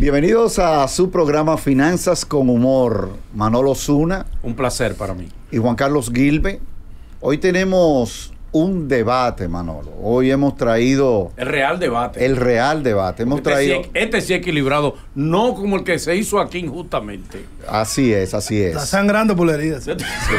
Bienvenidos a su programa Finanzas con Humor. Manolo Zuna. Un placer para mí. Y Juan Carlos Gilbe. Hoy tenemos un debate, Manolo. Hoy hemos traído... El real debate. El real debate. Hemos traído... Este sí equilibrado, no como el que se hizo aquí injustamente. Así es, así es. Está sangrando por la herida. Sí.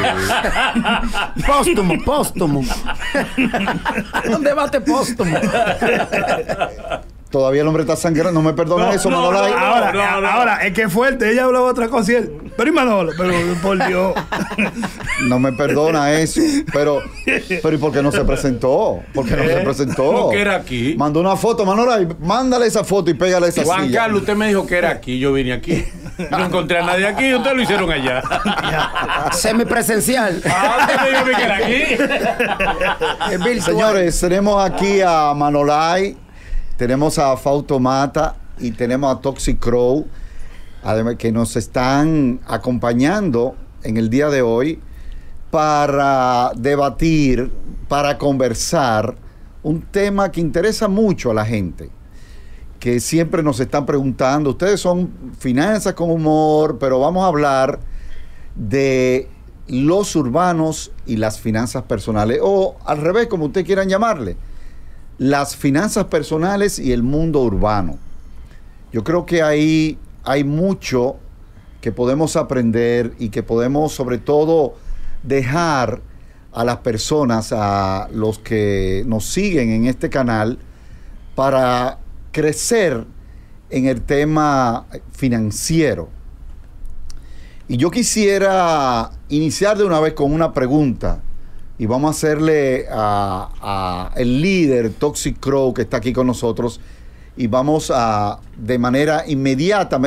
Póstumo. Un debate póstumo. Todavía el hombre está sangrando. No me perdonan eso, Manolo. Ahora, es que es fuerte. Ella hablaba otra cosa y él. Pero y Manolo, pero por Dios. No me perdona eso. Pero ¿y por qué no se presentó? ¿Por qué no se presentó? Porque era aquí. Mandó una foto, Manolo. Mándale esa foto y pégale esa Juan silla. Carlos, usted me dijo que era aquí. Yo vine aquí. No encontré a nadie aquí. Ustedes lo hicieron allá. Semipresencial. Usted me dijo que era aquí. Señores, tenemos aquí a Manolay, tenemos a Fausto Mata y tenemos a Toxic Crow, además que nos están acompañando en el día de hoy para debatir, para conversar un tema que interesa mucho a la gente, que siempre nos están preguntando. Ustedes son Finanzas con Humor, pero vamos a hablar de los urbanos y las finanzas personales, o al revés, como ustedes quieran llamarle, las finanzas personales y el mundo urbano. Yo creo que ahí hay mucho que podemos aprender y que podemos sobre todo dejar a las personas, a los que nos siguen en este canal, para crecer en el tema financiero. Y yo quisiera iniciar de una vez con una pregunta, y vamos a hacerle a el líder Toxic Crow, que está aquí con nosotros, y vamos a de manera inmediata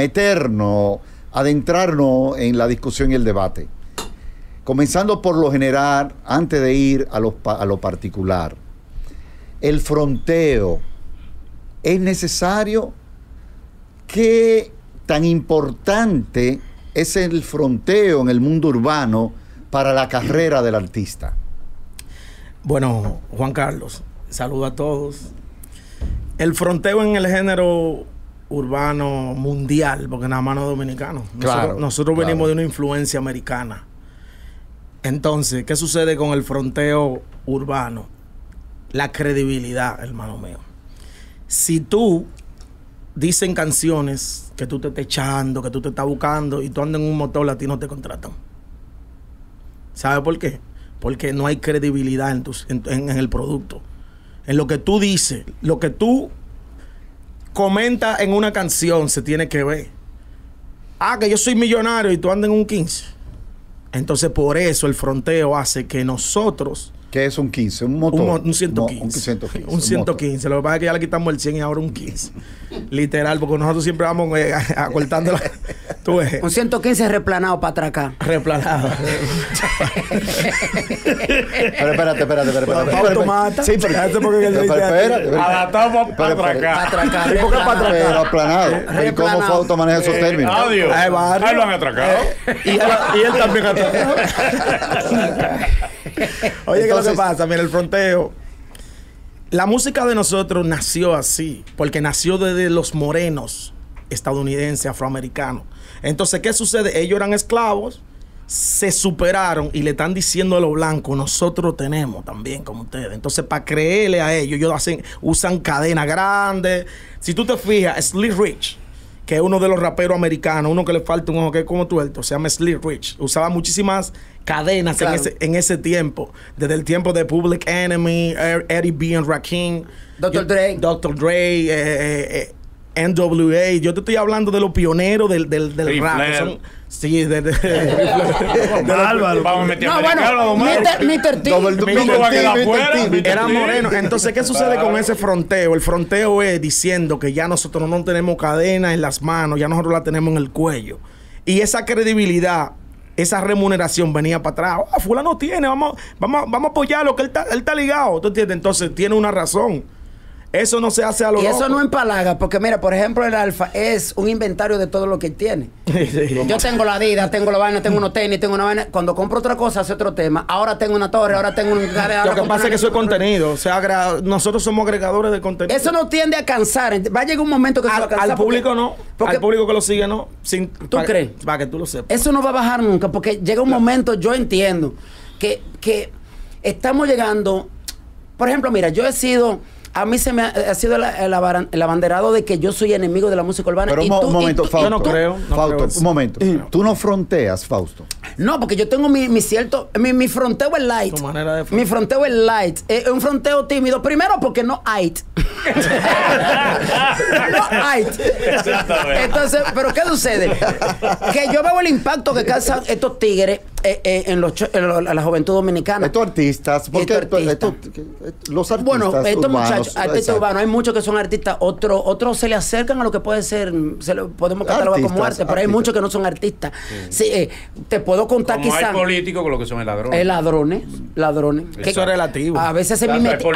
adentrarnos en la discusión y el debate. Comenzando por lo general, antes de ir a lo particular. El fronteo, ¿es necesario? ¿Qué tan importante es el fronteo en el mundo urbano para la carrera del artista? Bueno, Juan Carlos, saludo a todos. El fronteo en el género urbano mundial, porque nada más no es dominicano. Nosotros venimos de una influencia americana. Entonces, ¿qué sucede con el fronteo urbano? La credibilidad, hermano mío. Si tú dicen canciones que tú te estás echando, que tú te estás buscando y tú andas en un motor latino, te contratan. ¿Sabe por qué? Porque no hay credibilidad en el producto. En lo que tú dices, lo que tú comentas en una canción se tiene que ver. Que yo soy millonario y tú andas en un 15. Entonces, por eso el fronteo hace que nosotros... ¿Qué es un 15? ¿Un motor? Un 115. Un 115. Un 115. Lo que pasa es que ya le quitamos el 100 y ahora un 15. Literal, porque nosotros siempre vamos acortando tú ves. Un 115 replanado para atrás. Replanado. Pero espérate. Automata. Sí, pero espérate. Adaptamos para atracar. Pero aplanado. ¿Y cómo Fausto maneja esos términos? Adiós. Ahí lo han atracado. Y él también atracado. Oye, entonces, ¿qué es lo que pasa? Mira, el fronteo. La música de nosotros nació así, porque nació desde los morenos estadounidenses, afroamericanos. Entonces, ¿qué sucede? Ellos eran esclavos, se superaron y le están diciendo a los blancos, nosotros tenemos también como ustedes. Entonces, para creerle a ellos, usan cadenas grandes. Si tú te fijas, Slick Rich, que es uno de los raperos americanos, uno que le falta un ojo que es como tuerto, se llama Slick Rich. Usaba muchísimas cadenas, claro, en ese tiempo. Desde el tiempo de Public Enemy, Eddie B. and Rakim, Dr. Dre, NWA. Yo te estoy hablando de los pioneros del rap. Sí, Álvaro. Vamos a meter Mr. T. Era moreno. Entonces, ¿qué sucede con ese fronteo? El fronteo es diciendo que ya nosotros no tenemos cadena en las manos, ya nosotros la tenemos en el cuello. Y esa credibilidad, esa remuneración venía para atrás. Fulano tiene, vamos a apoyarlo, que él está ligado. ¿Tú entiendes? Entonces, tiene una razón. Eso no se hace a lo Y loco. eso no empalaga, porque mira, por ejemplo, el Alfa es un inventario de todo lo que él tiene. Yo tengo la Adidas, tengo la vaina, tengo unos tenis, tengo una vaina. Cuando compro otra cosa, hace otro tema. Ahora tengo una torre, ahora tengo un... Lo que pasa es que eso es contenido. O sea, nosotros somos agregadores de contenido. Eso no tiende a cansar. Va a llegar un momento que se va a cansar. Al público no. Al público que lo sigue no. ¿Tú crees? Para que tú lo sepas. Eso no va a bajar nunca, porque llega un momento, yo entiendo, que estamos llegando... Por ejemplo, mira, yo he sido... A mí se me ha sido el abanderado de que yo soy enemigo de la música urbana. Pero un momento, Fausto. Yo no creo. Fausto, un momento. Tú no fronteas, Fausto. No, porque yo tengo mi cierto... Mi fronteo es light. Tu manera de Mi fronteo es light. Es un fronteo tímido. Primero porque no hay. No hay. Entonces, ¿pero qué sucede? Que yo veo el impacto que causan estos tigres en la juventud dominicana. Estos artistas, porque los artistas bueno, estos urbanos, muchachos, artistas urbanos, hay muchos que son artistas, otros se le acercan a lo que puede ser, podemos catalogar como arte, pero hay muchos que no son artistas. Sí, te puedo contar como quizás. hay políticos con lo que son ladrones. Ladrones. Eso es relativo. A veces se mimetizan.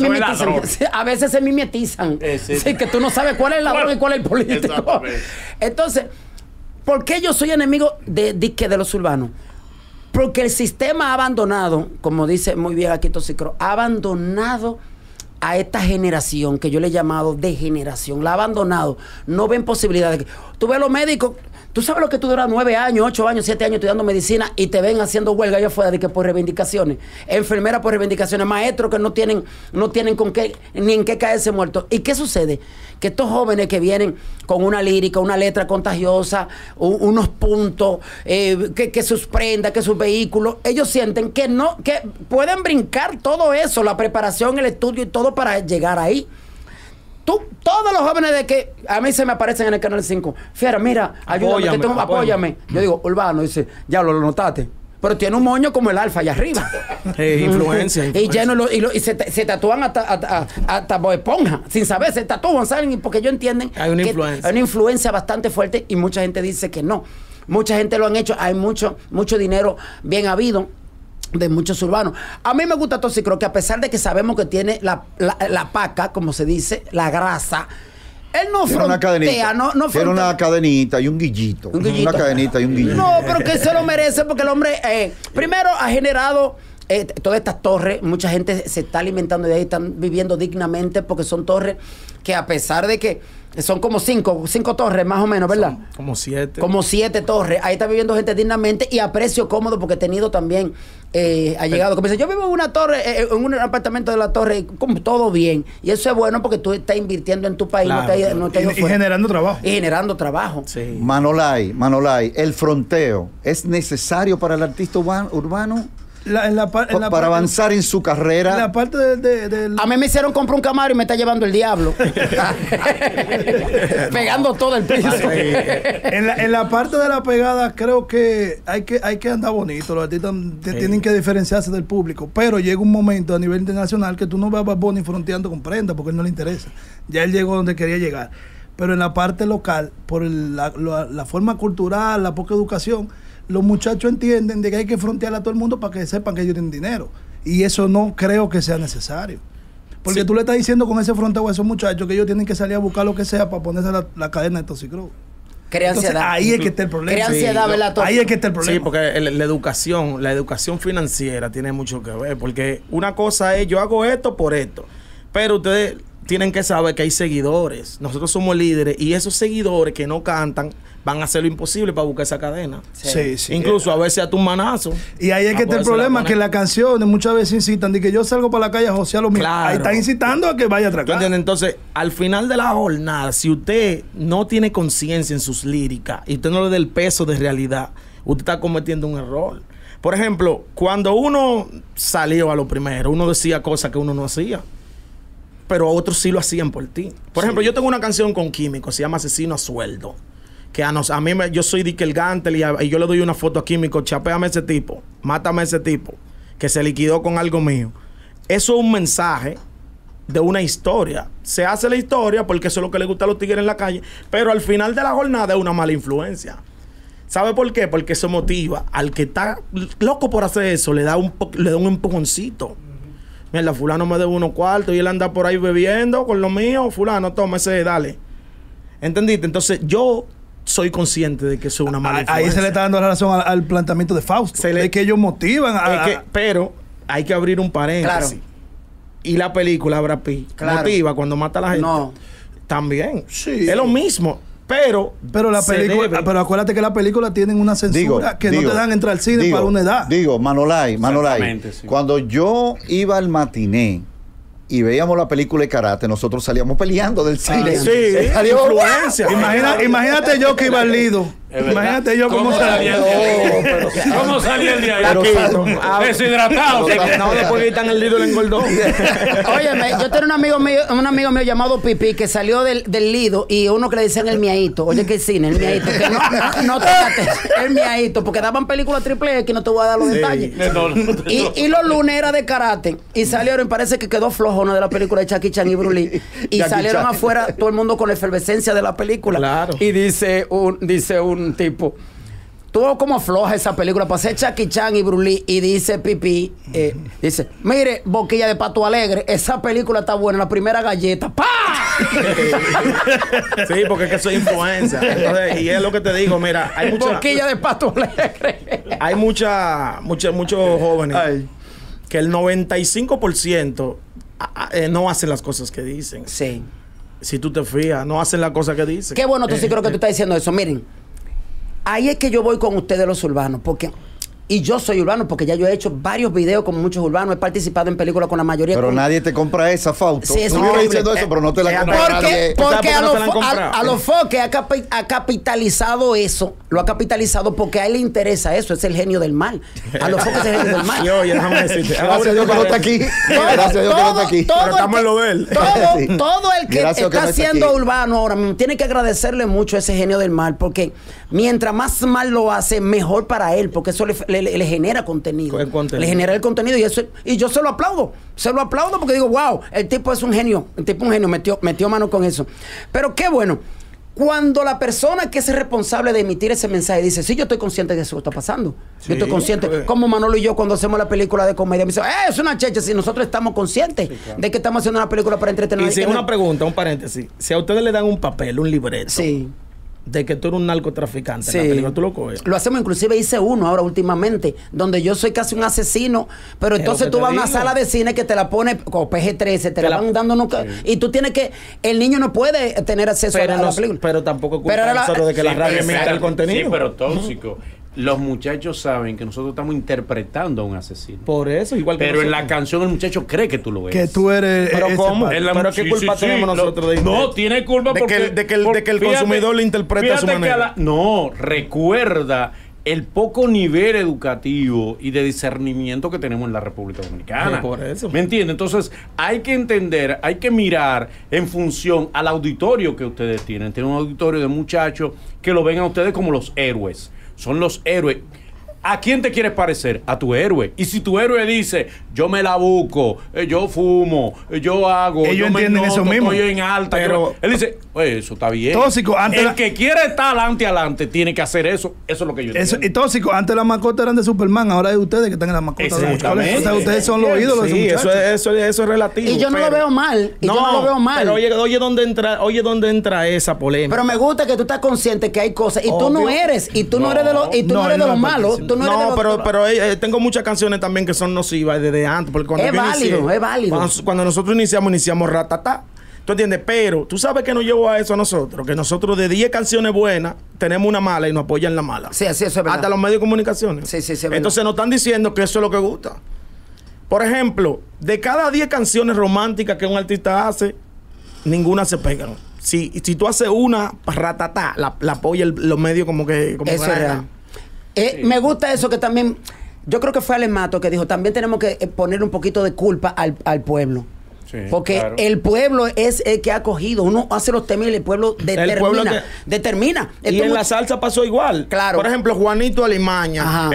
A veces se mimetizan. Sí, que tú no sabes cuál es el ladrón y cuál es el político. Entonces, ¿por qué yo soy enemigo de los urbanos? Porque el sistema ha abandonado, como dice muy bien aquí Toxicro, ha abandonado a esta generación, que yo le he llamado degeneración. La ha abandonado. No ven posibilidades. Tú ves a los médicos, tú sabes lo que tú duras 9 años, 8 años, 7 años estudiando medicina y te ven haciendo huelga allá afuera de que por reivindicaciones. Enfermeras por reivindicaciones, maestros que no tienen con qué, ni en qué caerse muertos. ¿Y qué sucede? Que estos jóvenes que vienen con una lírica, una letra contagiosa, unos puntos, que sus prendas, que sus vehículos, ellos sienten que pueden brincar todo eso, la preparación, el estudio y todo para llegar ahí. Todos los jóvenes de que a mí se me aparecen en el Canal 5, Fiera, mira, ayúdame, apóyame. Yo digo, Urbano, dice, ya lo notaste. Pero tiene un moño como el Alfa allá arriba. Influencia. Y lleno y se tatúan hasta Bob Esponja. Sin saber, se tatúan, ¿saben? Porque ellos entienden hay una que influencia. hay una influencia bastante fuerte y mucha gente dice que no. Mucha gente lo han hecho. Hay mucho dinero bien habido de muchos urbanos. A mí me gusta Toxicro, que a pesar de que sabemos que tiene la paca, como se dice, la grasa, él no tiene frontea, no tiene una cadenita y un guillito. Una cadenita y un guillito. No, pero que se lo merece porque el hombre, primero, ha generado todas estas torres. Mucha gente se está alimentando de ahí, están viviendo dignamente porque son torres que, a pesar de que son como cinco torres más o menos, ¿verdad? Como 7. Como 7 torres. Ahí está viviendo gente dignamente y a precio cómodo, porque he tenido también, ha llegado, como dice, yo vivo en una torre, en un apartamento de la torre, como todo bien. Y eso es bueno porque tú estás invirtiendo en tu país, claro, no te ha ido y generando trabajo. Y generando trabajo. Sí. Manolay, el fronteo, ¿es necesario para el artista urbano? Para avanzar en su carrera. En la parte del A mí me hicieron comprar un Camaro y me está llevando el diablo. Pegando todo el piso. en la parte de la pegada, creo que hay que andar bonito. Los artistas tienen que diferenciarse del público. Pero llega un momento a nivel internacional que tú no ves a Bad Bunny fronteando con prenda porque a él no le interesa. Ya él llegó donde quería llegar. Pero en la parte local, por la forma cultural, la poca educación, los muchachos entienden de que hay que frontear a todo el mundo para que sepan que ellos tienen dinero. Y eso no creo que sea necesario. Porque tú le estás diciendo con ese fronteo a esos muchachos que ellos tienen que salir a buscar lo que sea para ponerse la cadena de Toxicro. Crea ansiedad. Ahí es que está el problema. Crea ansiedad, ¿verdad? Ahí es que está el problema. Sí, porque la educación financiera tiene mucho que ver. Porque una cosa es, yo hago esto por esto. Pero ustedes tienen que saber que hay seguidores. Nosotros somos líderes y esos seguidores que no cantan van a hacer lo imposible para buscar esa cadena. Sí. Incluso a veces a tu manazo. Y ahí es que está el problema, que las canciones muchas veces incitan de que yo salgo para la calle a josear lo mismo. Claro. Ahí están incitando a que vaya a atracar. Entonces, al final de la jornada, si usted no tiene conciencia en sus líricas y usted no le da el peso de realidad, usted está cometiendo un error. Por ejemplo, cuando uno salió a lo primero, uno decía cosas que uno no hacía, pero otros sí lo hacían por ti. Por ejemplo, yo tengo una canción con Químico, se llama Asesino a Sueldo. Que yo soy Dick el Gantel y yo le doy una foto a Químico, chapéame a ese tipo, mátame a ese tipo, que se liquidó con algo mío. Eso es un mensaje de una historia. Se hace la historia porque eso es lo que le gusta a los tigres en la calle, pero al final de la jornada es una mala influencia. ¿Sabe por qué? Porque eso motiva al que está loco por hacer eso, le da un empujoncito. mierda, fulano me debe unos cuartos y él anda por ahí bebiendo con lo mío, fulano, toma ese, dale. ¿Entendiste? Entonces yo soy consciente de que eso es una mala influencia. Ahí se le está dando la razón al planteamiento de Fausto. Es que ellos motivan pero hay que abrir un paréntesis. Claro. Y la película Brad Pitt motiva cuando mata a la gente. No. También. Sí. Es lo mismo. Pero la película, pero acuérdate que la película tienen una censura que no te dan entrar al cine para una edad. Manolay, sí. Cuando yo iba al matiné y veíamos la película de karate, nosotros salíamos peleando del cine. Sí, influencia. Imagínate yo que iba al Lido. Imagínate yo cómo salía. ¿Cómo salía el día ahí? Deshidratado. No, después quitan el Lido y le engordó. Óyeme, yo tengo un amigo mío llamado Pipi que salió del Lido y uno que le decían el miaito. Oye, que cine, el miaito. Que no tócate, el miaito. Porque daban películas triple X, no te voy a dar los detalles. Y los lunes era de karate. Y salieron, parece que quedó flojo una de las películas de Jackie Chan y Bruce Lee. Y salieron afuera todo el mundo con la efervescencia de la película. Claro. Y dice un tipo, tuvo como floja esa película para ser Jackie Chan y Bruce Lee. Y dice Pipi, dice, mire, Boquilla de Pato Alegre, esa película está buena, la primera galleta, ¡pah! Sí, porque es que eso es influencia. Entonces, y es lo que te digo, mira, hay mucha Boquilla de Pato Alegre. Hay muchos jóvenes que el 95% no hacen las cosas que dicen. Sí. Si tú te fijas, no hacen las cosas que dicen. Qué bueno, tú sí creo que tú estás diciendo eso. Miren, ahí es que yo voy con ustedes los urbanos, porque... Y yo soy urbano porque ya yo he hecho varios videos con muchos urbanos. He participado en películas con la mayoría. Pero nadie te compra esa, Fausto. Sí, tú vives diciendo eso, pero no te la compra nadie. Porque a los Foque ha capitalizado eso. Lo ha capitalizado porque a él le interesa eso. Es el genio del mal. A los Foque es el genio del mal. Oye, déjame decirte. Gracias a Dios que no está aquí. Gracias a Dios que no está aquí. Pero estamos en lo de él. Todo el que está siendo urbano ahora mismo tiene que agradecerle mucho a ese genio del mal. Porque mientras más mal lo hace, mejor para él. Porque eso le genera contenido. Le genera el contenido y yo se lo aplaudo. Se lo aplaudo porque digo, wow, el tipo es un genio. El tipo es un genio, metió mano con eso. Pero qué bueno. Cuando la persona que es responsable de emitir ese mensaje dice, sí, yo estoy consciente de eso que está pasando. Sí, yo estoy consciente. Como Manolo y yo cuando hacemos la película de comedia, me dice, es una checha. Si nosotros estamos conscientes de que estamos haciendo una película para entretener. Y si una pregunta, un paréntesis. Si a ustedes le dan un papel, un libreto. Sí. De que tú eres un narcotraficante. Sí. En la película, tú lo coges. Lo hacemos, inclusive hice uno ahora últimamente, donde yo soy casi un asesino, pero entonces tú vas a una sala de cine que te la pone, o PG-13, te la van dando, y tú tienes que, el niño no puede tener acceso a la película. Pero tampoco es culpa de nosotros de que la radio emita el contenido. Sí, pero tóxico. Los muchachos saben que nosotros estamos interpretando a un asesino. Por eso, igual que pero nosotros. En la canción el muchacho cree que tú lo eres. Que tú eres. Pero ¿cómo? ¿Pero qué culpa tenemos nosotros de No, tiene culpa porque... De que el consumidor le interpreta a su manera. No, recuerda el poco nivel educativo y de discernimiento que tenemos en la República Dominicana. Por eso. ¿Me entiendes? Entonces, hay que entender, hay que mirar en función al auditorio que ustedes tienen. Tienen un auditorio de muchachos que lo ven a ustedes como los héroes. Son los héroes. ¿A quién te quieres parecer? A tu héroe. Y si tu héroe dice, yo me la busco, yo fumo, yo hago, ellos yo entienden me noto, eso mismo. estoy en alta. Pero él dice, oye, eso está bien. Tóxico. El que quiere estar adelante tiene que hacer eso. Eso es lo que yo entiendo. Y tóxico, antes las mascotas eran de Superman, ahora es ustedes que están en las mascotas de muchachos. O sea, ustedes son los ídolos de esos muchachos. Eso es relativo. Y yo no lo veo mal. Yo no lo veo mal. Pero oye dónde entra esa polémica. Pero me gusta que tú estás consciente que hay cosas. Y tú no eres. Y tú no eres de los malos. Tú no eres de los... Pero tengo muchas canciones también que son nocivas desde antes. Porque cuando es válido. Cuando nosotros iniciamos Ratatá. ¿Tú entiendes? Pero tú sabes que nos llevó a eso a nosotros. Que nosotros de 10 canciones buenas tenemos una mala y nos apoyan la mala. Sí, así eso es verdad. Hasta los medios de comunicación. Sí, entonces nos están diciendo que eso es lo que gusta. Por ejemplo, de cada 10 canciones románticas que un artista hace, ninguna se pegan. Si tú haces una Ratatá, la apoyan los medios como que... Como eso es real. Me gusta eso que también... Yo creo que fue Alemato que dijo, también tenemos que poner un poquito de culpa al pueblo. Sí, porque claro. El pueblo es el que ha cogido. Uno hace los temas y el pueblo determina. Y en la salsa pasó igual. Claro. Por ejemplo, Juanito Alimaña.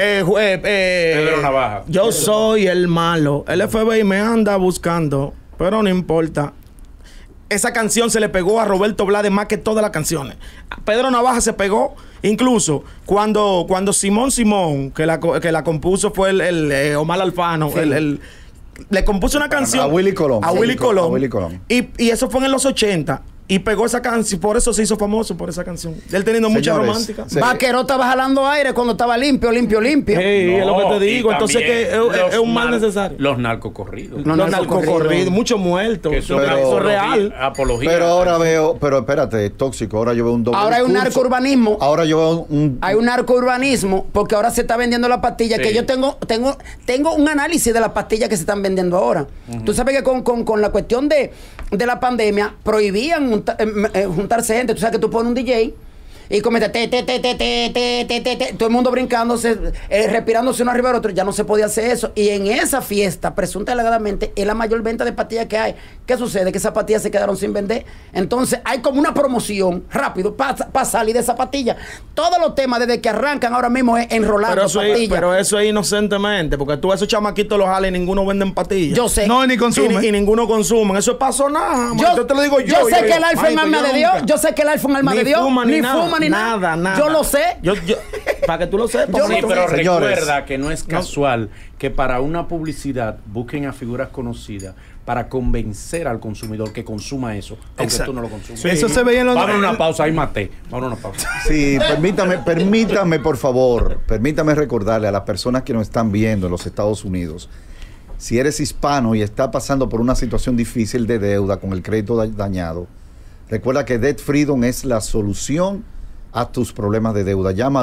Pedro Navaja. Yo soy el malo. El FBI me anda buscando, pero no importa. Esa canción se le pegó a Roberto Blades más que todas las canciones. Pedro Navaja se pegó. Incluso cuando Simón, que la compuso fue el Omar Alfano, sí. le compuso una canción a Willy Colón. A Willy Colón. A Willy Colón. Y eso fue en los 80. Y pegó esa canción, por eso se hizo famoso por esa canción. Él teniendo mucha romántica. Sí. Vaquero estaba jalando aire cuando estaba limpio. Sí, es lo que te digo. Entonces que es un mal necesario. Los narcocorridos. Los narcocorridos, muchos muertos. Eso es real. Apología. Pero ahora veo, pero espérate, tóxico. Ahora yo veo un doble. Ahora hay un narcourbanismo. Ahora yo veo hay un narcourbanismo porque ahora se está vendiendo la pastilla. Sí. Que yo tengo un análisis de las pastillas que se están vendiendo ahora. Tú sabes que con la cuestión de la pandemia prohibían juntarse gente. Tú sabes que tú pones un DJ y comienza todo el mundo brincándose, respirándose uno arriba del otro. Ya no se podía hacer eso. Y en esa fiesta, presunta alegadamente, es la mayor venta de pastillas que hay. ¿Qué sucede? Que esas pastillas se quedaron sin vender. Entonces hay como una promoción rápido para salir de esa pastilla. Todos los temas desde que arrancan ahora mismo es enrolar pastillas. Pero eso es inocentemente, porque tú a esos chamaquitos los jales y ninguno venden pastillas. Yo sé. No, ni consumen. Y ninguno consumen. Eso pasó nada. Yo te lo digo yo. Yo sé que el alfa es un alma de Dios. Yo sé que el alfa es un alma de Dios. Ni fuma ni nada. Yo lo sé. Para que tú lo sepas. Sí, pero recuerda que no es casual que para una publicidad busquen a figuras conocidas para convencer al consumidor que consuma eso, aunque tú no lo consumas. Sí. Eso se veía en los... Vamos a una pausa, ahí maté. Vamos a una pausa. Sí, permítame, por favor, permítame recordarle a las personas que nos están viendo en los Estados Unidos, si eres hispano y está pasando por una situación difícil de deuda con el crédito dañado, recuerda que Debt Freedom es la solución a tus problemas de deuda. Llama al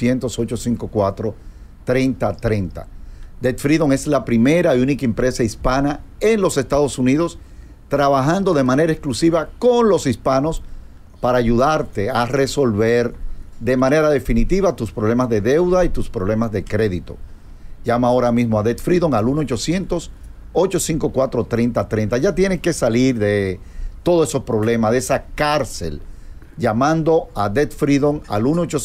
1-800-854-3030. Debt Freedom es la primera y única empresa hispana en los Estados Unidos trabajando de manera exclusiva con los hispanos para ayudarte a resolver de manera definitiva tus problemas de deuda y tus problemas de crédito. Llama ahora mismo a Debt Freedom al 1-800-854-3030. Ya tienes que salir de todos esos problemas, de esa cárcel, llamando a Debt Freedom al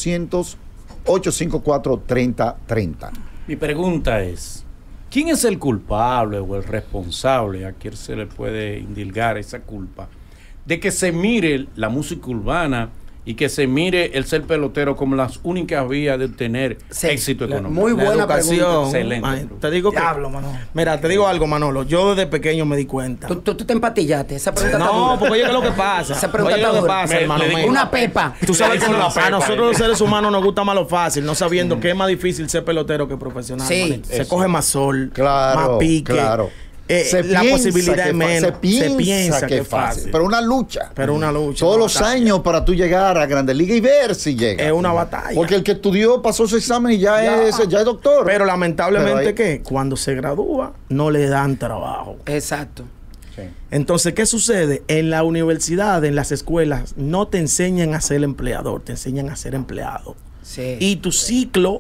1-800-854-3030. Mi pregunta es, ¿quién es el culpable o el responsable a quien se le puede indilgar esa culpa de que se mire la música urbana y que se mire el ser pelotero como las únicas vías de obtener éxito económico? Muy buena pregunta. Excelente. Te digo que, mira, te digo algo, Manolo. Yo desde pequeño me di cuenta. ¿Tú te empatillaste? Esa pregunta no, porque oye, ¿qué es lo que pasa? Esa pregunta está dura. Una pepa. Tú sabes que a nosotros los seres humanos nos gusta más lo fácil, no sabiendo que es más difícil ser pelotero que profesional. Sí. Se coge más sol, claro, más pique. Claro. La posibilidad es menos. Se piensa que es fácil. Pero una lucha. Todos los años para tú llegar a Grandes Ligas y ver si llega. Es una batalla. Porque el que estudió, pasó su examen y ya es doctor. Pero lamentablemente, ¿qué? Cuando se gradúa, no le dan trabajo. Exacto. Sí. Entonces, ¿qué sucede? En la universidad, en las escuelas, no te enseñan a ser empleador, te enseñan a ser empleado. Sí. Y tu ciclo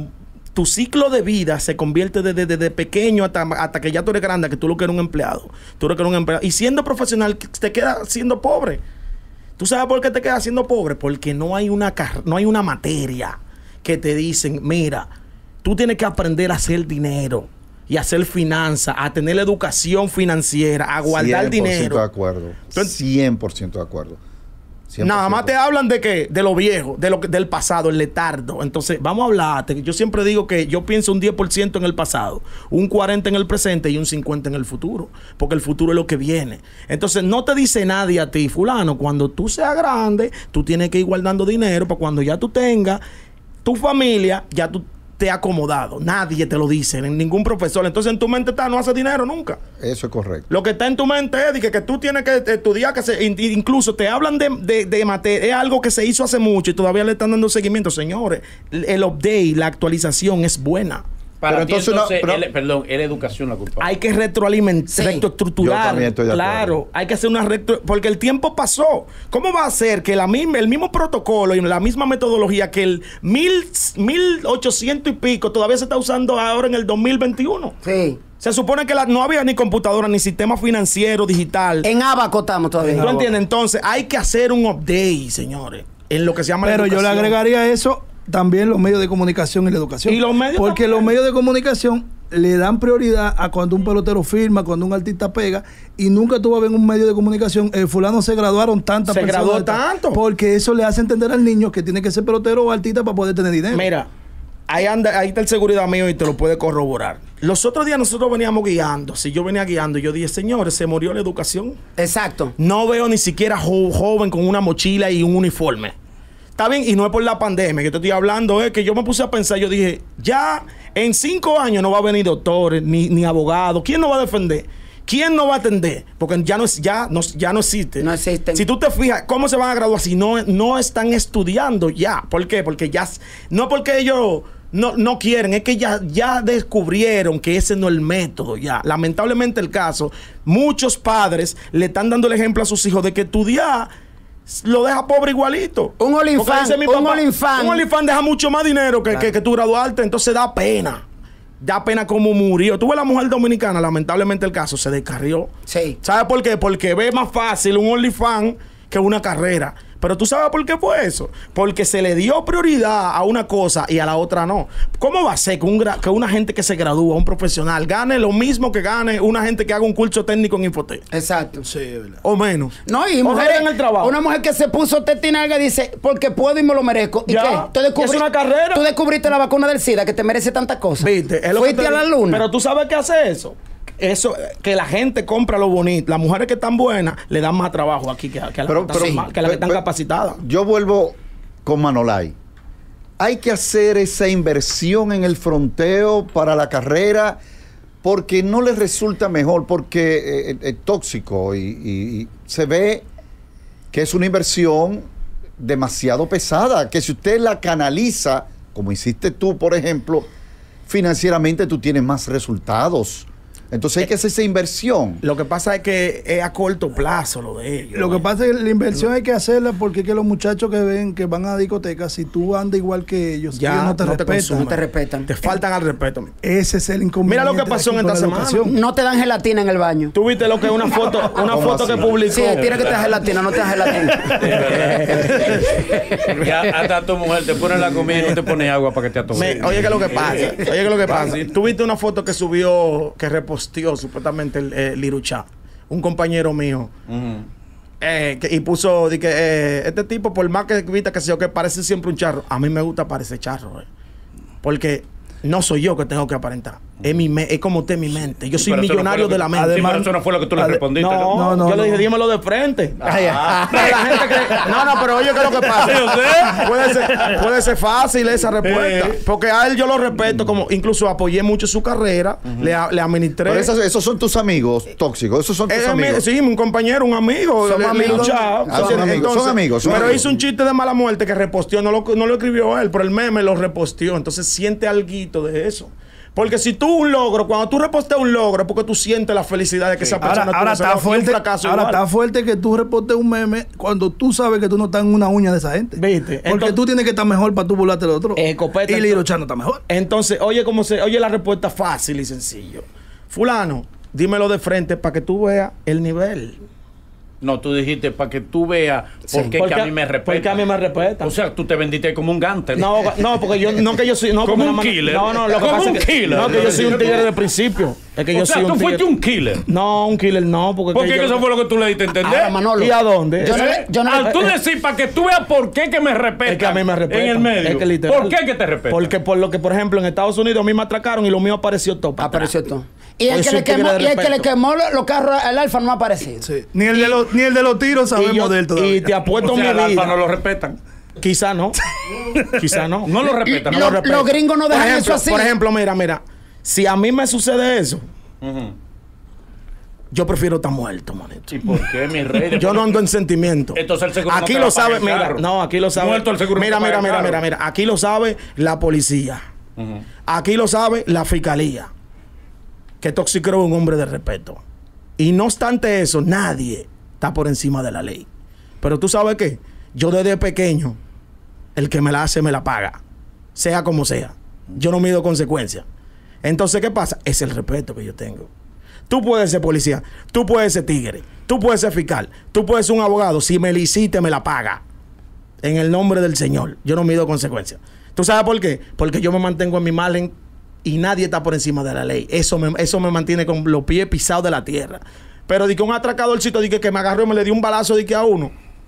de vida se convierte desde pequeño hasta que ya tú eres grande, que tú lo que eres un empleado. Y siendo profesional, te quedas siendo pobre. ¿Tú sabes por qué te quedas siendo pobre? Porque no hay una materia que te dicen, mira, tú tienes que aprender a hacer dinero y a hacer finanzas, a tener educación financiera, a guardar dinero. 100% de acuerdo. 100% de acuerdo. 100%. Nada más te hablan de qué, de lo viejo, del pasado, el letardo. Entonces, vamos a hablar. Yo siempre digo que yo pienso un 10% en el pasado, un 40% en el presente y un 50% en el futuro, porque el futuro es lo que viene. Entonces, no te dice nadie a ti, fulano, cuando tú seas grande, tú tienes que ir guardando dinero para cuando ya tú tengas tu familia, ya tú te has acomodado. Nadie te lo dice, ningún profesor. Entonces, en tu mente no hace dinero nunca. Eso es correcto. Lo que está en tu mente es que tú tienes que estudiar, incluso te hablan de materia, es algo que se hizo hace mucho y todavía le están dando seguimiento. Señores, el update, la actualización es buena. Para ti, entonces, es la educación la culpa. Hay que retroalimentar, retroestructurar. Yo también estoy de acuerdo. Claro, hay que hacer una porque el tiempo pasó. ¿Cómo va a ser que el mismo protocolo y la misma metodología que el 1800 y pico todavía se está usando ahora en el 2021? Sí. Se supone que no había ni computadora ni sistema financiero digital. En Abaco estamos todavía. ¿Tú entiendes? Entonces hay que hacer un update, señores, en lo que se llama la educación. Pero yo le agregaría eso también los medios de comunicación y la educación. ¿Y los medios porque también? Los medios de comunicación le dan prioridad a cuando un pelotero firma, cuando un artista pega, y nunca tú vas a ver en un medio de comunicación, fulano se graduaron tantas personas. Se graduó tanto. Porque eso le hace entender al niño que tiene que ser pelotero o artista para poder tener dinero. Mira, ahí está el seguridad mío y te lo puede corroborar. Los otros días nosotros veníamos guiando. Si yo venía guiando, yo dije, señores, se murió la educación. Exacto. No veo ni siquiera joven con una mochila y un uniforme. Está bien, y no es por la pandemia que te estoy hablando, es que yo me puse a pensar, yo dije, ya en 5 años no va a venir doctores ni abogados. ¿Quién nos va a defender? ¿Quién nos va a atender? Porque ya no existe. No existen. Si tú te fijas, ¿cómo se van a graduar si no están estudiando ya? ¿Por qué? Porque ya, no porque ellos no quieren, es que ya descubrieron que ese no es el método ya. Lamentablemente el caso, muchos padres le están dando el ejemplo a sus hijos de que estudiar lo deja pobre igualito. Un OnlyFans deja mucho más dinero que tú graduarte, entonces da pena. Da pena como murió. Tú ves la mujer dominicana, lamentablemente el caso se descarrió. Sí. ¿Sabes por qué? Porque ve más fácil un OnlyFans que una carrera. Pero tú sabes por qué fue eso. Porque se le dio prioridad a una cosa y a la otra no. ¿Cómo va a ser que una gente que se gradúa, un profesional, gane lo mismo que gane una gente que haga un curso técnico en Infotec? Exacto. Sí, es verdad. O menos. No, y mujeres en el trabajo. Una mujer que se puso tetinalga dice, porque puedo y me lo merezco. ¿Y ya, qué? es una carrera. Tú descubriste la vacuna del SIDA que te merece tantas cosas. Viste, es lo Fuiste a la luna. Pero tú sabes qué hace eso. Eso, que la gente compra lo bonito. Las mujeres que están buenas le dan más trabajo aquí que a las que están capacitadas. Yo vuelvo con Manolay. Hay que hacer esa inversión en el fronteo para la carrera porque no les resulta mejor, porque es tóxico y se ve que es una inversión demasiado pesada, que si usted la canaliza, como hiciste tú, por ejemplo, financieramente tú tienes más resultados. Entonces hay que hacer esa inversión. Lo que pasa es que es a corto plazo lo de ellos. Lo que pasa es que la inversión hay que hacerla porque es que los muchachos que ven que van a discotecas, si tú andas igual que ellos, ya ellos no te respetan. No te respetan. Te faltan al respeto. Ese es el inconveniente. Mira lo que pasó en esta semana. No te dan gelatina en el baño. ¿Tú viste lo que es una foto que publicó? Sí, tira que te da gelatina, no te da gelatina. Ya hasta tu mujer te pone la comida y no te pone agua para que te atome. Oye, ¿qué es lo que pasa? ¿Tú viste una foto que subió, que reposteó supuestamente el Liruchá, un compañero mío, y puso este tipo, por más que vista que sea que parece siempre un charro, a mí me gusta parecer charro, porque no soy yo que tengo que aparentar. Es como usted en mi mente. Yo soy millonario de la mente. Además, eso no fue lo que tú le respondiste. No, yo le dije, dímelo de frente. Pero la gente cree, pero oye, ¿qué es lo que pasa? Puede ser fácil esa respuesta. Porque a él yo lo respeto, como incluso apoyé mucho su carrera, le administré. Pero esos son tus amigos tóxicos, esos son tus amigos. Sí, un compañero, un amigo. Son amigos. Son amigos. Pero hizo un chiste de mala muerte que reposteó, no lo escribió él, pero el meme lo reposteó. Entonces siente alguito de eso. Porque si tú un logro, cuando tú reposteas un logro, porque tú sientes la felicidad de que esa persona ahora está fuerte, un fracaso ahora igual. Está fuerte que tú repostes un meme cuando tú sabes que tú no estás en una uña de esa gente. ¿Viste? Porque entonces, tú tienes que estar mejor para tú burlarte del otro. Copeta, y Liruchá no está mejor. Entonces, oye la respuesta fácil y sencillo. Fulano, dímelo de frente para que tú veas el nivel. No, tú dijiste para que tú veas por qué a mí me respetan. Porque a mí me respetan. O sea, tú te vendiste como un gante. No, porque yo no que yo soy como un killer. No, lo que como pasa un es que killer. No, que yo soy un tigre de principio. Es que yo soy un tú fuiste un killer. No, un killer no, porque eso fue lo que tú le diste a entender. Ahora, Manolo, ¿y a dónde? Tú decís para que tú veas por qué que me respetan. Es que a mí me respetan. En el medio. Es que literal. ¿Por qué que te respetan? Porque por lo que, por ejemplo, en Estados Unidos a mí me atracaron y lo mío apareció todo. Apareció todo. Y el que le quemó los carros al Alfa no ha aparecido. Sí. Ni el de los tiros sabemos de él todavía. Y te apuesto mi al vida. Alfa no lo respetan. Quizá no. Quizá no. No lo respetan. Los gringos no dejan eso así. Por ejemplo, mira. Si a mí me sucede eso, yo prefiero estar muerto, manito. ¿Y por qué, mi rey? Yo no ando en sentimiento. Entonces el seguro aquí no te lo sabe, mira. Aquí lo sabe. Muerto el seguro. Mira. Aquí lo sabe la policía. Aquí lo sabe la fiscalía. Que Toxic Crow es un hombre de respeto. Y no obstante eso, nadie está por encima de la ley. Pero tú sabes qué, yo desde pequeño, el que me la hace me la paga. Sea como sea. Yo no mido consecuencias. Entonces, ¿qué pasa? Es el respeto que yo tengo. Tú puedes ser policía, tú puedes ser tigre, tú puedes ser fiscal, tú puedes ser un abogado. Si me licite, me la paga. En el nombre del Señor. Yo no mido consecuencias. ¿Tú sabes por qué? Porque yo me mantengo en mi margen y nadie está por encima de la ley. Eso me mantiene con los pies pisados de la tierra. Pero di que un atracadorcito di que me agarró y me le dio un balazo di que a uno.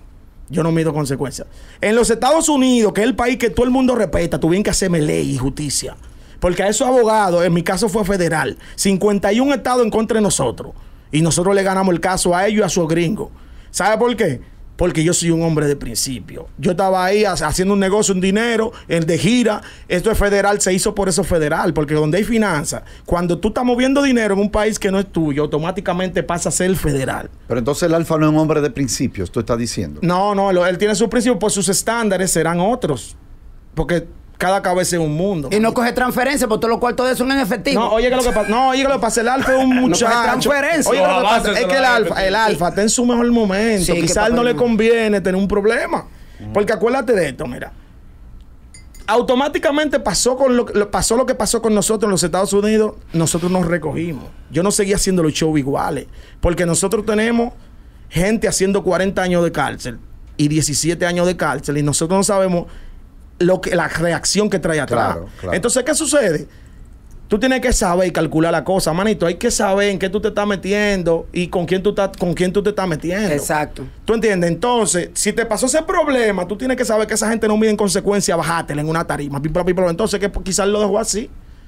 Yo no mido consecuencias. En los Estados Unidos, que es el país que todo el mundo respeta, tuvieron que hacerme ley y justicia. Porque a esos abogados, en mi caso fue federal, 51 estados en contra de nosotros. Y nosotros le ganamos el caso a ellos y a sus gringos. ¿Sabe por qué? Porque yo soy un hombre de principio. Yo estaba ahí haciendo un negocio, un dinero, el de gira. Esto es federal, se hizo por eso federal. Porque donde hay finanzas, cuando tú estás moviendo dinero en un país que no es tuyo, automáticamente pasa a ser federal. Pero entonces el Alfa no es un hombre de principios, tú estás diciendo. No, él tiene sus principios, pues sus estándares serán otros. Porque cada cabeza es un mundo. Y no coge transferencia, porque todos los cuartos de eso son en efectivo. No, oye, que lo que pasa. No, oye, que lo que pasa. El Alfa es un muchacho. No coge transferencia. Oye, lo que pasa es que el Alfa está en su mejor momento. Sí, quizás no le conviene tener un problema. Porque acuérdate de esto, mira. Automáticamente pasó lo que pasó con nosotros en los Estados Unidos. Nosotros nos recogimos. Yo no seguía haciendo los shows iguales. Porque nosotros tenemos gente haciendo 40 años de cárcel y 17 años de cárcel. Y nosotros no sabemos la reacción que trae atrás. Claro. Entonces, ¿qué sucede? Tú tienes que saber y calcular la cosa, manito. Hay que saber en qué tú te estás metiendo y con quién tú te estás metiendo. Exacto. ¿Tú entiendes? Entonces, si te pasó ese problema, tú tienes que saber que esa gente no mide en consecuencia bajátela en una tarima. Entonces, que quizás lo dejó así.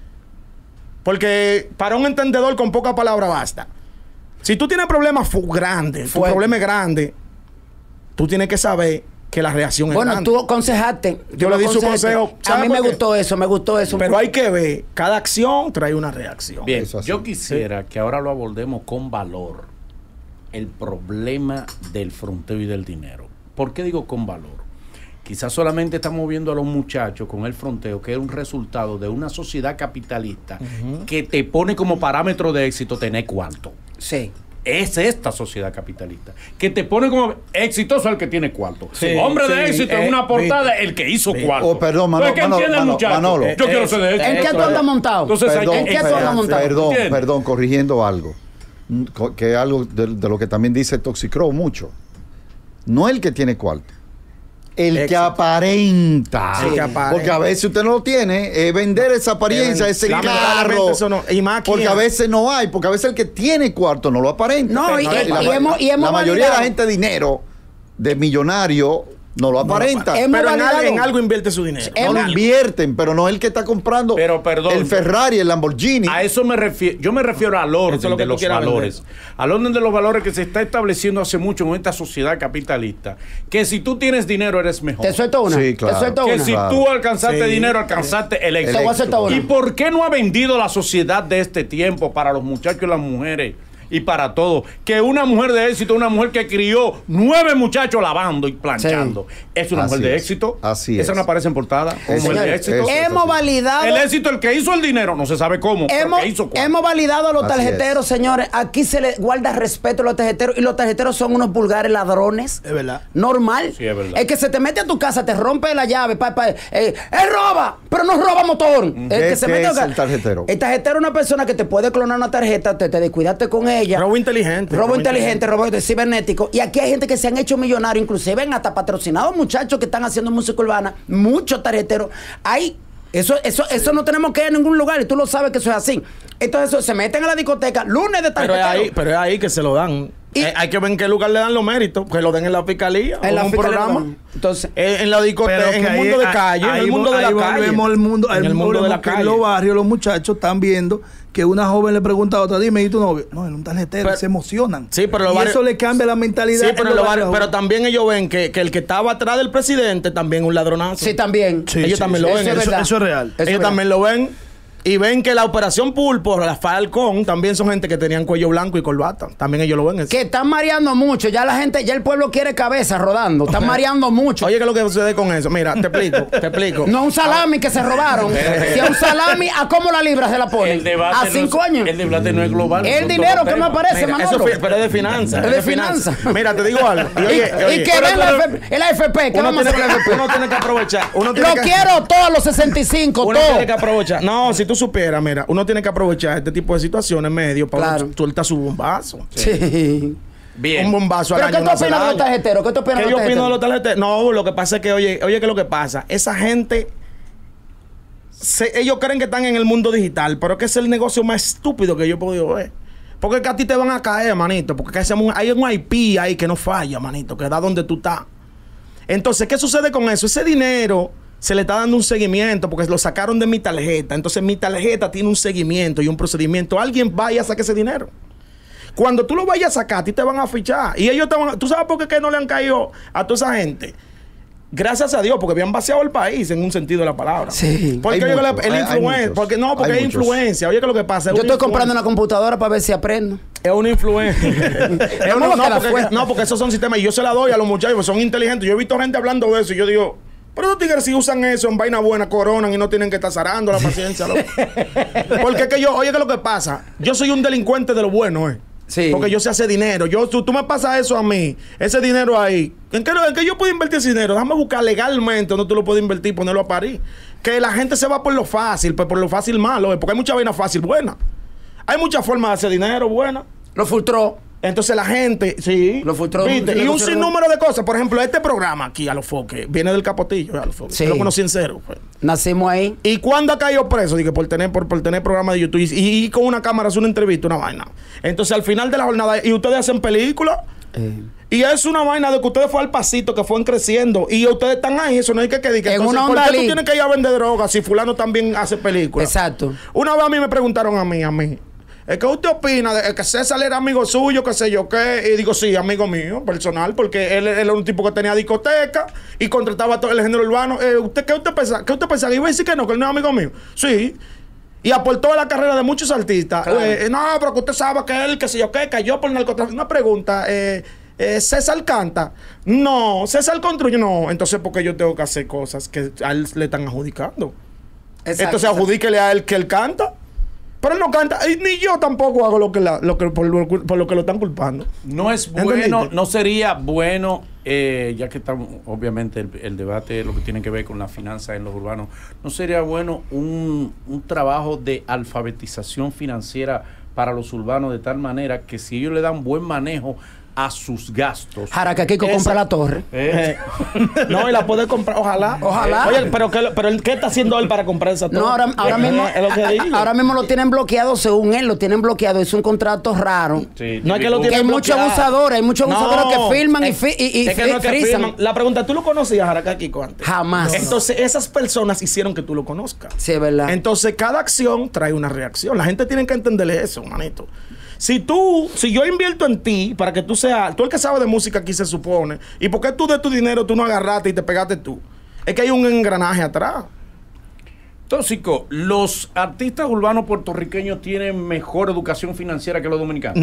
Porque para un entendedor con poca palabra basta. Si tú tienes problemas grandes, tu problema es grande, tú tienes que saber que la reacción es grande. Bueno, tú aconsejaste. Yo le di su consejo. A mí me gustó eso. Pero hay que ver, cada acción trae una reacción. Bien, yo quisiera que ahora lo abordemos con valor. El problema del fronteo y del dinero. ¿Por qué digo con valor? Quizás solamente estamos viendo a los muchachos con el fronteo, que es un resultado de una sociedad capitalista que te pone como parámetro de éxito tener cuarto. Sí. Es esta sociedad capitalista que te pone como exitoso el que tiene cuarto. Sí, hombre de éxito en una portada, el que hizo cuarto. Oh, perdón, Manolo. Yo quiero ser de éxito. ¿En qué tú andas montado? Entonces, ¿en qué tú andas montado? Perdón, corrigiendo algo. Que es algo de lo que también dice Toxicrow mucho. No el que tiene cuarto. El que aparenta. Sí. Porque a veces usted no lo tiene. Vender esa apariencia, ese carro. Porque a veces no hay. Porque a veces el que tiene cuarto no lo aparenta. No, la mayoría de la gente de dinero, de millonario, no lo aparenta. Pero en algo invierte su dinero. No lo invierten, pero no el que está comprando el Ferrari, el Lamborghini. A eso me refiero. Yo me refiero al orden de los valores. Al orden de los valores que se está estableciendo hace mucho en esta sociedad capitalista. Que si tú tienes dinero, eres mejor. Te suelto una. Sí, claro. Te suelto que una. si tú alcanzaste dinero, alcanzaste el éxito. ¿Y por qué no ha vendido la sociedad de este tiempo para los muchachos y las mujeres? Y para todo, que una mujer de éxito, una mujer que crió 9 muchachos lavando y planchando, es una mujer de éxito. Así es. Esa no aparece en portada. Mujer de éxito. Hemos validado el éxito, el que hizo el dinero, no se sabe cómo. Hemos validado a los tarjeteros, señores. Aquí se les guarda respeto a los tarjeteros y los tarjeteros son unos vulgares ladrones. Es verdad. Normal. Sí, es verdad. El que se te mete a tu casa, te rompe la llave, él roba, pero no roba motor. ¿Qué es el tarjetero? El tarjetero es una persona que te puede clonar una tarjeta, te descuidaste con ella. Robo inteligente. Robo cibernético. Y aquí hay gente que se han hecho millonarios, inclusive ven hasta patrocinados muchachos que están haciendo música urbana, muchos tarjeteros. Eso no tenemos que ir a ningún lugar y tú lo sabes que eso es así. Entonces se meten a la discoteca, lunes de tarjetero. Pero es ahí que se lo dan. Hay que ver en qué lugar le dan los méritos, que lo den en la fiscalía, en un programa. Entonces, en la discoteca, en el mundo de calle, en el mundo de la calle. En el mundo de la calle. En los barrios, los muchachos están viendo que una joven le pregunta a otra, dime, ¿y tu novio? No, en un tarjetero, se emocionan. Sí, pero y eso le cambia la mentalidad. Sí, pero también ellos ven que el que estaba atrás del presidente también es un ladronazo. Sí, también. Ellos también lo ven. Eso es real. Ellos también lo ven. Y ven que la Operación Pulpo, la Falcón, también son gente que tenían cuello blanco y corbata. También ellos lo ven. Eso. Que están mareando mucho. Ya la gente, ya el pueblo quiere cabeza rodando. Están mareando mucho. Oye, ¿qué es lo que sucede con eso? Mira, te explico. No un salami que se robaron. Si es un salami, ¿a cómo la libra se la ponen? A 5 años. El debate no es global. El dinero que no aparece, mira, Manolo. Pero es de finanzas. Es de finanzas. Mira, te digo algo. Y que ven el AFP. ¿Qué vamos a hacer con el AFP? Uno tiene que aprovechar. Lo quiero todos los 65. Uno tiene que aprovechar. No, si tú supieras, mira, uno tiene que aprovechar este tipo de situaciones medio para sueltar su bombazo. Sí. Bien. Un bombazo al año. ¿Pero qué tú opinas de los tarjeteros? ¿Qué yo opino de los tarjeteros? No, lo que pasa es que, oye, ¿qué es lo que pasa? Esa gente, ellos creen que están en el mundo digital, pero que es el negocio más estúpido que yo he podido ver. Porque es que a ti te van a caer, manito. Porque hay un IP ahí que no falla, manito, que da donde tú estás. Entonces, ¿qué sucede con eso? Ese dinero se le está dando un seguimiento porque lo sacaron de mi tarjeta. Entonces, mi tarjeta tiene un seguimiento y un procedimiento. Alguien vaya a sacar ese dinero. Cuando tú lo vayas a sacar, a ti te van a fichar. Y ellos te van a... ¿Tú sabes por qué no le han caído a toda esa gente? Gracias a Dios, porque habían vaciado el país en un sentido de la palabra. Sí. Porque porque es influencia. Oye, que lo que pasa es yo estoy comprando una computadora para ver si aprendo. Es una influencia. Porque esos son sistemas y yo se la doy a los muchachos, son inteligentes. Yo he visto gente hablando de eso y yo digo, pero los tigres si usan eso en vaina buena, coronan y no tienen que estar zarando la paciencia. Porque es que yo, oye, que lo que pasa, yo soy un delincuente de lo bueno, Sí. Porque yo sé hacer dinero. Tú me pasas eso a mí, ese dinero ahí. ¿En qué yo puedo invertir ese dinero? Déjame buscar legalmente donde tú lo puedes invertir y ponerlo a parir. Que la gente se va por lo fácil, pues por lo fácil malo, porque hay mucha vaina fácil buena. Hay muchas formas de hacer dinero buena. Lo filtró. Entonces la gente, sí. Lo filtró. Y un sinnúmero de cosas. Por ejemplo, este programa aquí, a los foques, viene del Capotillo, a los foques. Sí. Yo lo conocí en cero. Pues. Nacimos ahí. ¿Y cuándo ha caído preso? Dije, por tener programa de YouTube y con una cámara hacer una entrevista, una vaina. Entonces, al final de la jornada, y ustedes hacen películas. Y es una vaina de que ustedes fue al pasito, que fueron creciendo. Y ustedes están ahí, eso no hay que diga. Entonces, ¿por qué tú tienes que ir a vender drogas si fulano también hace películas? Exacto. Una vez a mí me preguntaron a mí. ¿Qué usted opina de que César era amigo suyo, qué sé yo qué? Y digo, sí, amigo mío, personal, porque él era un tipo que tenía discoteca y contrataba todo el género urbano. ¿Qué usted pensaba? Y iba a decir que no es amigo mío. Sí. Y aportó a la carrera de muchos artistas. Claro. No, pero que usted sabe que él, qué sé yo qué, cayó por narcotráfico. Una pregunta, ¿César canta? No. ¿César construye? No. Entonces, ¿por qué yo tengo que hacer cosas que a él le están adjudicando? Exacto. Entonces, adjudíquele a él que él canta. Pero él no canta, y ni yo tampoco hago por lo que lo están culpando. No es bueno, ¿entendiste? No sería bueno, ya que estamos, obviamente, el debate, lo que tiene que ver con la finanza en los urbanos, ¿no sería bueno un trabajo de alfabetización financiera para los urbanos de tal manera que si ellos le dan buen manejo a sus gastos? Jaraca Kiko compra la torre. No, y la puede comprar, ojalá. Oye, pero ¿qué está haciendo él para comprar esa torre? No, ahora mismo lo tienen bloqueado, según él, lo tienen bloqueado. Es un contrato raro. Sí, no es que lo tienen hay muchos abusadores, que firman y es que no es que firman. La pregunta, ¿tú lo conocías, Jaraca Kiko, antes? Jamás. Entonces, esas personas hicieron que tú lo conozcas. Sí, es verdad. Entonces, cada acción trae una reacción. La gente tiene que entenderle eso, manito. Si yo invierto en ti para que tú seas, tú el que sabe de música aquí se supone, ¿y por qué tú de tu dinero tú no agarraste y te pegaste tú? Es que hay un engranaje atrás. Tóxico, ¿los artistas urbanos puertorriqueños tienen mejor educación financiera que los dominicanos?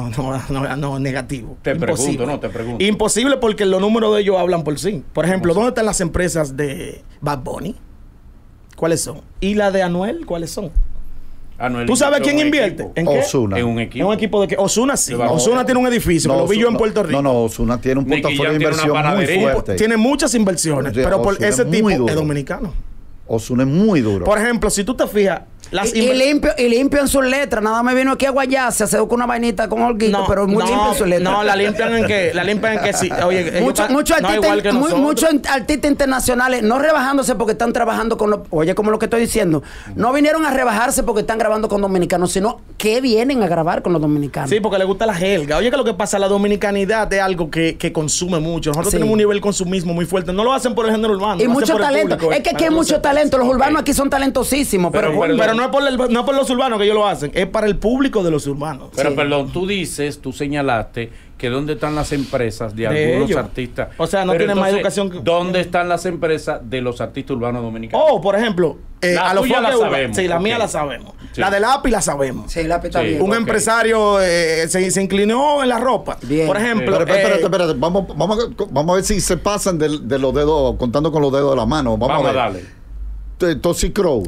No, negativo. Te pregunto. Imposible porque los números de ellos hablan por sí. Por ejemplo, ¿dónde están las empresas de Bad Bunny? ¿Cuáles son? ¿Y la de Anuel? ¿Cuáles son? ¿Tú sabes quién invierte? ¿En qué? Ozuna. En un equipo. ¿En un equipo de qué? Ozuna sí. Ozuna tiene un edificio, lo vi yo en Puerto Rico. No, Ozuna tiene un portafolio de inversión muy fuerte. Tiene muchas inversiones, pero por ese tipo es dominicano. Ozuna es muy duro. Por ejemplo, si tú te fijas... Y limpio en sus letras. Nada me vino aquí a Guayá, se hace con una vainita con holguito, pero muy limpio en sus letras. No, la limpian en que sí. Oye, muchos artistas internacionales, no rebajándose porque están trabajando con oye, como lo que estoy diciendo, no vinieron a rebajarse porque están grabando con dominicanos, sino que vienen a grabar con los dominicanos. Sí, porque les gusta la jerga. Oye, que lo que pasa, la dominicanidad es algo que consume mucho. Nosotros tenemos un nivel de consumismo muy fuerte. No lo hacen por el género urbano. Y mucho talento. Es que aquí hay mucho talento. Los urbanos aquí son talentosísimos, pero no es por los urbanos que ellos lo hacen, es para el público de los urbanos. Pero perdón, tú señalaste que dónde están las empresas de algunos ellos. Artistas. O sea, no tienen más educación que... ¿Dónde están las empresas de los artistas urbanos dominicanos? Por ejemplo, a los la sabemos. Sí, la mía la sabemos. Sí. La del API la sabemos. Sí, la API está bien. Un empresario se inclinó en la ropa. Bien. Por ejemplo... Espérate. Vamos a ver si se pasan de los dedos, contando con los dedos de la mano. Vamos a darle. Toxic Crow.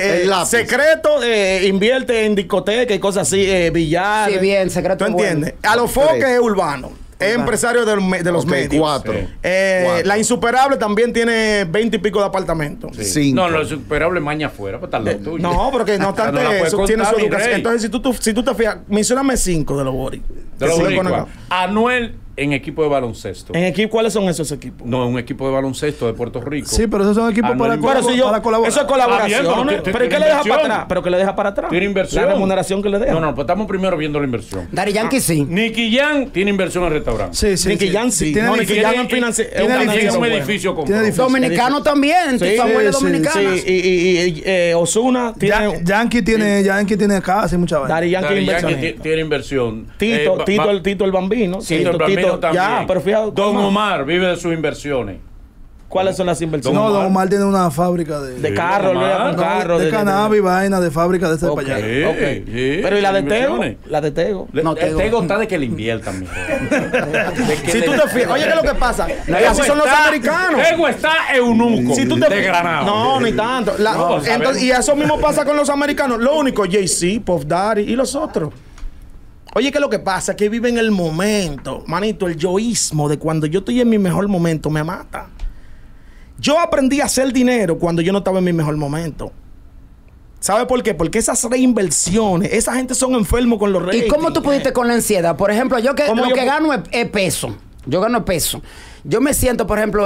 Secreto invierte en discoteca y cosas así, billar. Sí, bien, Secreto. ¿Tú entiendes? A los foques es urbano. Es empresario de los medios. 4. La Insuperable también tiene 20 y pico de apartamentos. Sí. 5. No, la Insuperable maña afuera, pues está lo tuyo. No, porque no obstante eso, tiene su educación. Entonces, si tú te fijas, mencióname 5 de los Boris. De los boricuas. Anuel en equipo de baloncesto. ¿Cuáles son esos equipos? No, un equipo de baloncesto de Puerto Rico. Sí, pero esos son equipos para colaborar. Eso es colaboración. ¿Pero qué le deja para atrás? ¿Pero qué le deja para atrás? Tiene inversión. La remuneración que le deja. No, pues estamos primero viendo la inversión. Daddy Yankee sí. Nicky Jam tiene inversión en restaurante. Sí. Nicky Jam sí. Tiene un edificio completo. Dominicano también. Tu familia dominicana. Sí, y Ozuna tiene... Yankee tiene casa y mucha vaina. Daddy Yankee tiene inversión. Tito el Bambino. Tito el Bambino también. Ya, pero fíjate. Don Omar vive de sus inversiones. ¿Cuáles son las inversiones? No, Don Omar tiene una fábrica de carros, de cannabis y vaina, de fábrica de este para allá. Pero ¿y la de Tego? La de Tego. No, Tego está de que le inviertan, mijo. Si tú te fijas, oye, ¿qué es lo que pasa? Así son los americanos. Tego está eunuco de Granada. No, ni tanto. Entonces, y eso mismo pasa con los americanos. Lo único, Jay-Z, Puff Daddy y los otros. Oye, ¿qué es lo que pasa? Que viven el momento. Manito, el yoísmo de cuando yo estoy en mi mejor momento me mata. Yo aprendí a hacer dinero cuando yo no estaba en mi mejor momento. ¿Sabe por qué? Porque esas reinversiones, esa gente son enfermos con los ratings. ¿Y cómo tú pudiste con la ansiedad? Por ejemplo, yo que gano es peso. Yo gano peso. Yo me siento, por ejemplo,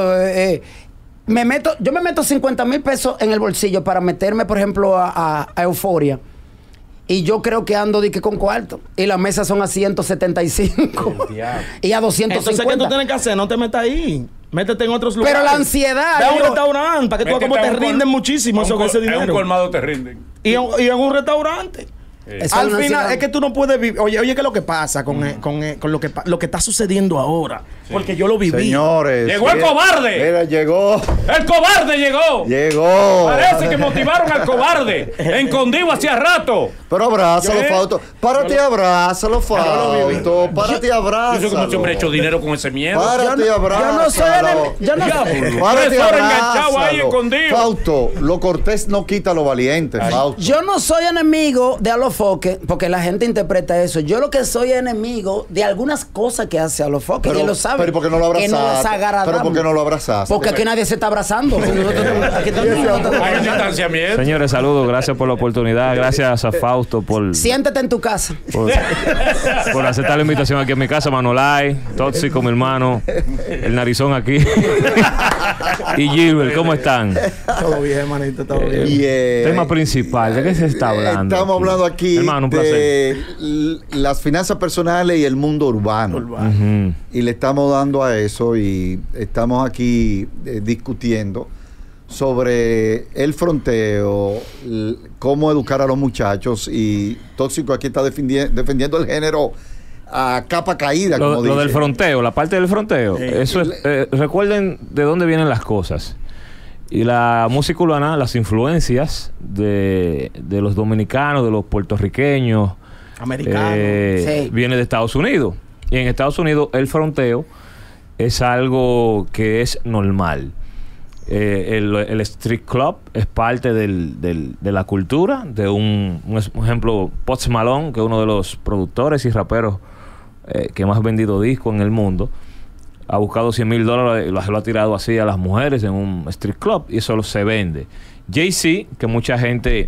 yo me meto 50,000 pesos en el bolsillo para meterme, por ejemplo, a Euforia. Y yo creo que ando con cuarto. Y las mesas son a 175. Y a 250. Entonces, ¿qué tú tienes que hacer? No te metas ahí. Métete en otros lugares. Pero la ansiedad. Ve a un restaurante para que tú veas cómo te rinden muchísimo ese dinero. En un colmado te rinden. Y en un restaurante. Al final es que tú no puedes vivir. Oye, ¿qué es lo que pasa con lo que está sucediendo ahora? Sí. Porque yo lo viví. Señores. ¡Llegó el cobarde! Mira, llegó. ¡El cobarde llegó! Llegó. Parece que motivaron al cobarde. Escondido hacía rato. Pero abrázalo, Fausto. Párate y abrázalo, Fausto. Párate y abrázalo. Yo sé que mucho hombre ha hecho dinero con ese miedo. Párate y abrázalo. Yo no soy Párate y enganchado ahí escondido. Fausto, lo cortés no quita lo valiente, Fausto. Yo no soy enemigo de Alofoque, porque la gente interpreta eso. Yo lo que soy enemigo de algunas cosas que hace Alofoque. Y él lo sabe. Pero ¿por qué no lo abrazaste? Que nos desagradamos. Pero ¿por qué no lo abrazaste? Porque aquí nadie se está abrazando. Hay distanciamiento. Señores, saludos. Gracias por la oportunidad. Gracias a Fausto por... Siéntate en tu casa. Por aceptar la invitación aquí en mi casa. Manolay, Tóxico, mi hermano. El narizón aquí. Y Gilbert, ¿cómo están? Todo bien, manito, todo bien. Tema principal, ¿de qué se está hablando? Estamos hablando aquí, hermano, un de las finanzas personales y el mundo urbano. Y le estamos dando a eso y estamos aquí discutiendo sobre el fronteo, cómo educar a los muchachos, y Tóxico aquí está defendiendo el género a capa caída, como lo del fronteo, la parte del fronteo. Eso es, recuerden de dónde vienen las cosas. Y la música urbana, las influencias de los dominicanos, de los puertorriqueños, americanos, viene de Estados Unidos. Y en Estados Unidos el fronteo es algo que es normal. El street club es parte de la cultura de un ejemplo, Post Malone, que es uno de los productores y raperos que más ha vendido discos en el mundo, ha buscado $100,000 y lo ha tirado así a las mujeres en un street club, y eso se vende. Jay-Z, que mucha gente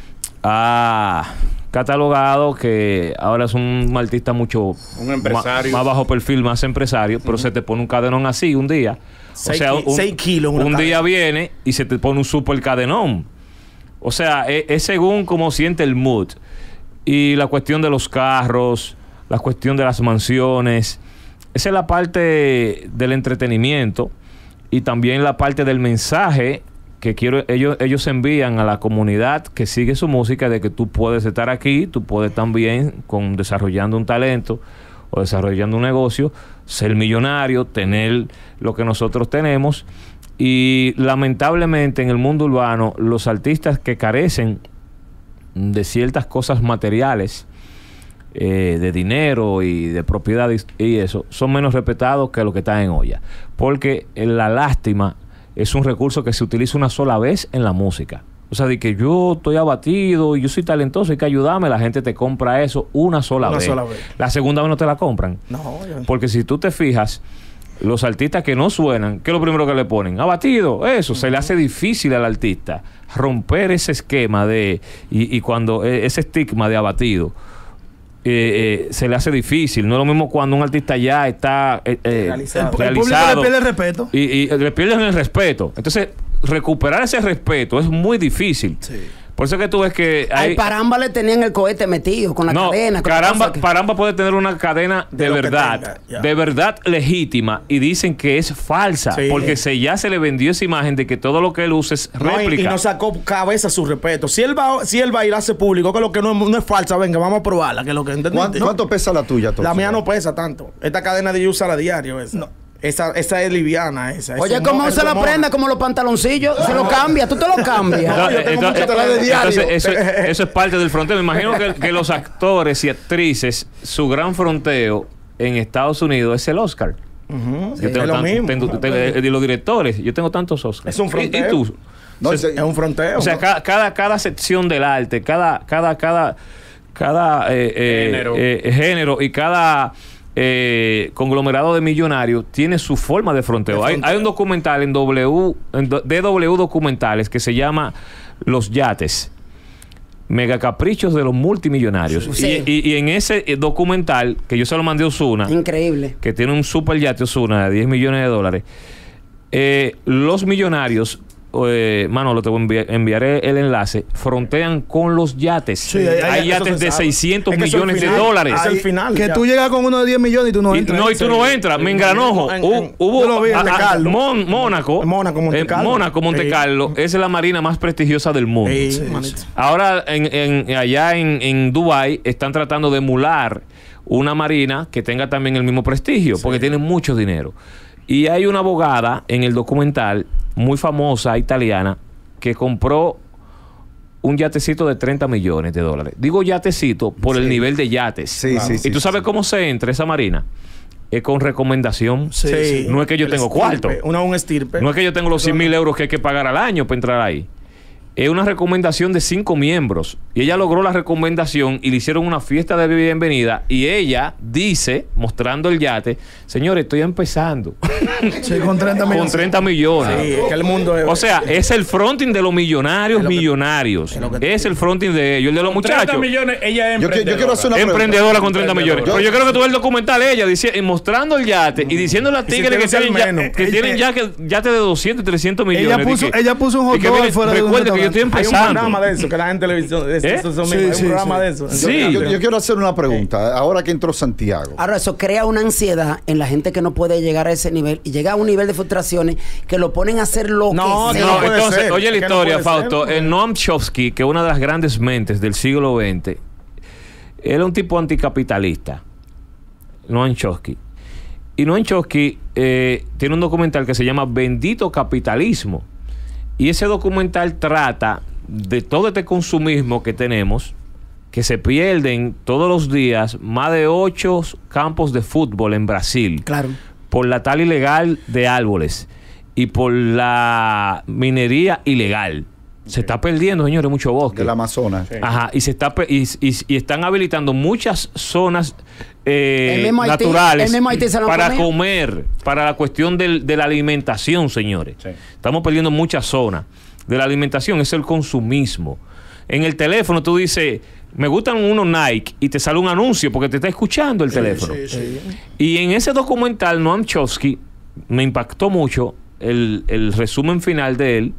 ha catalogado que ahora es un artista mucho empresario, más bajo perfil, más empresario, pero se te pone un cadenón así un día. 6 kilos. Un día viene y se te pone un super cadenón. O sea, es según cómo siente el mood. Y la cuestión de los carros, la cuestión de las mansiones, esa es la parte del entretenimiento, y también la parte del mensaje que ellos envían a la comunidad que sigue su música, de que tú puedes estar aquí, tú puedes también desarrollando un talento o desarrollando un negocio, ser millonario, tener lo que nosotros tenemos. Y lamentablemente en el mundo urbano, los artistas que carecen de ciertas cosas materiales, de dinero y de propiedades y eso, son menos respetados que los que están en olla, porque la lástima es un recurso que se utiliza una sola vez en la música. O sea, de que yo estoy abatido y yo soy talentoso, hay que ayudarme, la gente te compra eso una sola vez. La segunda vez no te la compran. Porque si tú te fijas, los artistas que no suenan, ¿qué es lo primero que le ponen? Abatido, eso. Se le hace difícil al artista romper ese esquema y cuando ese estigma de abatido. se le hace difícil. No es lo mismo cuando un artista ya está El público realizado. le pierde el respeto. Y le pierden el respeto. Entonces, recuperar ese respeto es muy difícil. Sí. Por eso que tú ves que Al Paramba le tenían el cohete metido con la cadena. Con Paramba puede tener una cadena de verdad, de verdad legítima, y dicen que es falsa, porque ya se le vendió esa imagen de que todo lo que él usa es réplica. Y no sacó cabeza su respeto. Si él va a ir a hacer público, que lo que no es falsa, venga, vamos a probarla, que lo que entendiste. ¿Cuánto pesa la tuya, Tóxico? La mía no pesa tanto. Esta cadena de yo usar a diario. Esa es liviana. Oye, ¿cómo se la prenda? Como los pantaloncillos. Se lo cambia, tú te lo cambias. Entonces, eso es parte del fronteo. Me imagino que los actores y actrices, su gran fronteo en Estados Unidos es el Oscar. Yo tengo lo mismo. Y los directores, yo tengo tantos Oscars. Es un fronteo. ¿Y tú? No, es un fronteo. O sea, cada sección del arte, cada género y cada conglomerado de millonarios tiene su forma de fronteo. Hay un documental en DW Documentales que se llama Los Yates, mega caprichos de los multimillonarios. Sí. Y en ese documental, que yo se lo mandé a Ozuna, increíble, que tiene un super yate Ozuna de $10 millones, los millonarios, Manolo, te enviaré el enlace, frontean con los yates. Sí, hay yates de 600 millones de dólares. Es el final. Que tú llegas con uno de 10 millones y tú no entras. Y tú no entras. Me engranojo. Hubo Mónaco, Monte Carlo, es la marina más prestigiosa del mundo. Ahora, allá en Dubái, están tratando de emular una marina que tenga también el mismo prestigio, porque tienen mucho dinero. Y hay una abogada en el documental muy famosa, italiana, que compró un yatecito de $30 millones. Digo yatecito por el nivel de yates. ¿Y tú sabes cómo se entra esa marina? Es con recomendación. No es que yo tengo cuarto. Un estirpe. No es que yo tengo los 100,000 euros que hay que pagar al año para entrar ahí. Es una recomendación de 5 miembros. Y ella logró la recomendación y le hicieron una fiesta de bienvenida. Y ella dice, mostrando el yate, señores, estoy empezando. Sí, con 30 millones. Con 30 millones. Sí, es que el mundo es... O sea, es el fronting de los millonarios millonarios. Es el fronting de ellos. El de los muchachos. 30 millones, ella es emprendedora. Yo quiero hacer una emprendedora con 30 millones. Pero yo creo que tú ves el documental, ella mostrando el yate y diciéndole a tigres que tienen yate de 200 y 300 millones. Ella puso un hot dog fuera de un yo estoy empezando. Hay un programa de eso que la gente en televisión. Hay un programa de eso. Sí, yo quiero hacer una pregunta. Ahora que entró Santiago. Ahora, eso crea una ansiedad en la gente que no puede llegar a ese nivel y llega a un nivel de frustraciones que lo ponen a hacer lo que sea. Entonces, oye la historia, Fausto. Noam Chomsky, que es una de las grandes mentes del siglo XX, era un tipo anticapitalista. Noam Chomsky. Y Noam Chomsky tiene un documental que se llama Bendito Capitalismo. Y ese documental trata de todo este consumismo que tenemos, que se pierden todos los días más de 8 campos de fútbol en Brasil. Claro. Por la tala ilegal de árboles y por la minería ilegal. Se está perdiendo, señores, mucho bosque. Del Amazonas. Ajá. Y están habilitando muchas zonas naturales para comer, para la cuestión de la alimentación, señores. Sí. Estamos perdiendo muchas zonas de la alimentación. Es el consumismo. En el teléfono tú dices, me gustan unos Nike, y te sale un anuncio porque te está escuchando el teléfono. Y en ese documental, Noam Chomsky, me impactó mucho el resumen final de él,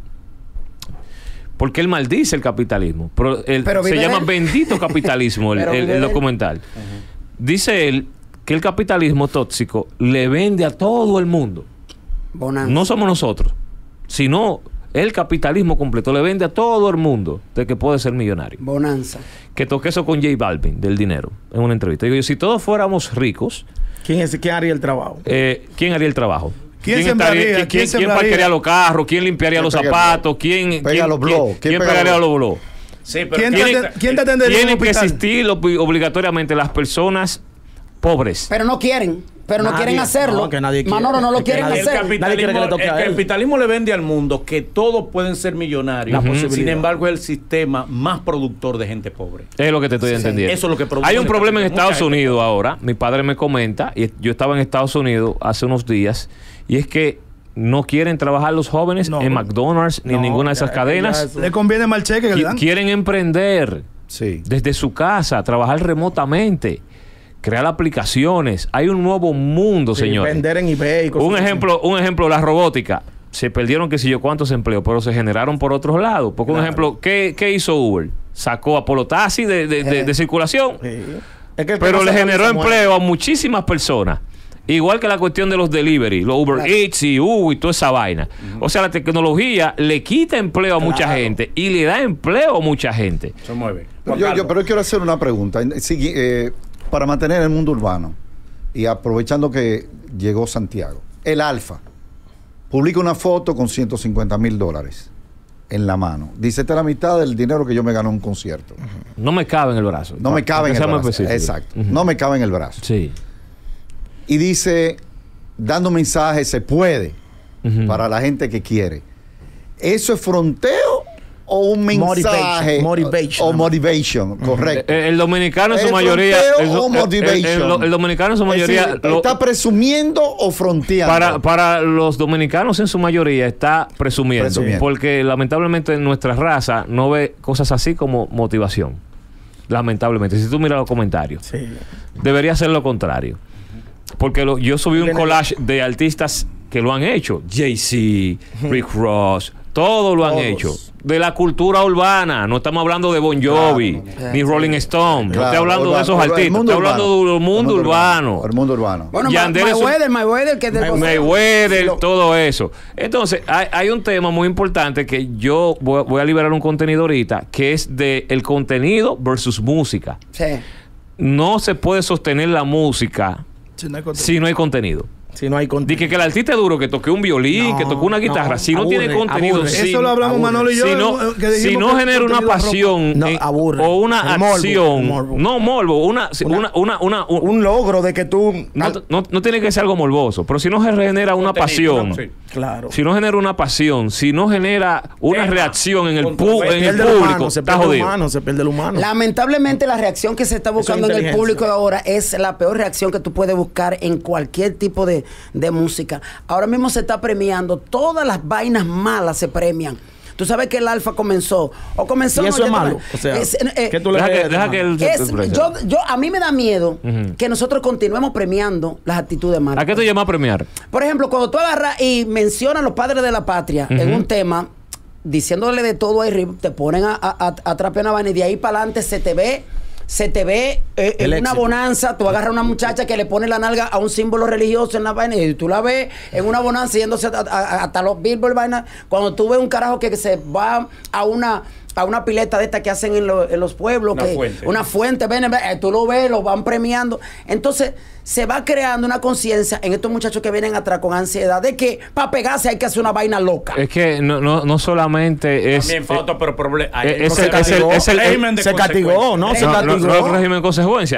porque él maldice el capitalismo. Pero se llama Bendito Capitalismo el documental. Dice él que el capitalismo tóxico le vende a todo el mundo. Bonanza. No somos nosotros, sino el capitalismo completo le vende a todo el mundo de que puede ser millonario. Bonanza. Que toqué eso con J Balvin del dinero en una entrevista. Digo, si todos fuéramos ricos, ¿quién haría el trabajo? ¿Quién haría el trabajo? ¿Quién parquearía los carros? ¿Quién limpiaría los zapatos? ¿Quién pegaría los blogs? Sí, pero ¿Quién te atendería? Tienen que existir obligatoriamente las personas pobres. Pero no quieren. Pero no quieren hacerlo. No, que nadie quiere. Manolo, no lo quieren hacer. El capitalismo le vende al mundo que todos pueden ser millonarios. Sin embargo, es el sistema más productor de gente pobre. Es lo que te estoy entendiendo. Eso es lo que produce. Hay un problema en Estados Unidos ahora. Mi padre me comenta, y yo estaba en Estados Unidos hace unos días, y es que no quieren trabajar los jóvenes en McDonald's ni en ninguna de esas cadenas. Le conviene más cheque que le dan. Quieren emprender. Sí. Desde su casa, trabajar remotamente, crear aplicaciones. Hay un nuevo mundo, señores. Vender en eBay. Un ejemplo, la robótica. Se perdieron qué sé yo cuántos empleos, pero se generaron por otros lados. Porque un ejemplo, ¿qué hizo Uber? Sacó Apolo Taxi de circulación. Sí. Es que pero no le generó muere. empleo a muchísimas personas. Igual que la cuestión de los delivery, los Uber Eats y Uber y toda esa vaina. O sea, la tecnología le quita empleo a mucha gente y le da empleo a mucha gente. Se mueve. Pero yo quiero hacer una pregunta. Para mantener el mundo urbano y aprovechando que llegó Santiago, el Alfa publica una foto con $150,000 en la mano. Dice, esta es la mitad del dinero que yo me gané en un concierto. No me cabe en el brazo. No me cabe en el brazo. Específico. Exacto. No me cabe en el brazo. Sí. Y dice, dando mensajes, se puede para la gente que quiere. ¿Eso es fronteo o un mensaje? Motivation, correcto. El dominicano en su mayoría. El dominicano en su mayoría. ¿Está presumiendo o fronteando? Para los dominicanos en su mayoría está presumiendo. Porque lamentablemente en nuestra raza no ve cosas así como motivación. Lamentablemente. Si tú miras los comentarios, debería ser lo contrario. Porque yo subí un collage de artistas que lo han hecho. Jay-Z, Rick Ross, todos lo han hecho. De la cultura urbana. No estamos hablando de Bon Jovi, ni Rolling Stone. No estoy hablando de esos artistas. Estoy hablando del mundo urbano. El mundo urbano. Bueno, Mayweather, que es del Mayweather, todo eso. Entonces, hay un tema muy importante que yo voy a liberar un contenido ahorita, que es de el contenido versus música. Sí. No se puede sostener la música si no hay contenido. Si no hay contenido. Dice que el artista es duro, que toque un violín, que toque una guitarra. Si no tiene contenido. Eso lo hablamos Manolo y yo. Si no genera una pasión o una acción. No, morbo. Un logro de que tú. No tiene que ser algo morboso. Pero si no genera una pasión. Claro. Si no genera una pasión, si no genera una reacción en el público, está jodido. Se pierde el humano. Lamentablemente, la reacción que se está buscando en el público de ahora es la peor reacción que tú puedes buscar en cualquier tipo de música. Ahora mismo se está premiando, todas las vainas malas se premian. Tú sabes que el Alfa comenzó. Y eso es malo. O sea, ¿qué tú le deja que él a mí me da miedo que nosotros continuemos premiando las actitudes malas. ¿A qué te llama a premiar? Por ejemplo, cuando tú agarras y mencionas a los padres de la patria en un tema, diciéndole de todo ahí, te ponen a trapear una vaina y de ahí para adelante se te ve en una bonanza. Tú agarras a una muchacha que le pone la nalga a un símbolo religioso en la vaina y tú la ves en una bonanza yéndose hasta los Billboard vaina. Cuando tú ves un carajo que se va a una pileta de esta que hacen en los pueblos, una fuente, tú lo ves, lo van premiando. Entonces se va creando una conciencia en estos muchachos que vienen atrás con ansiedad de que para pegarse hay que hacer una vaina loca. Es que no solamente es... También falta, pero problema... Se castigó, ¿no? Se castigó. No es régimen de consecuencia.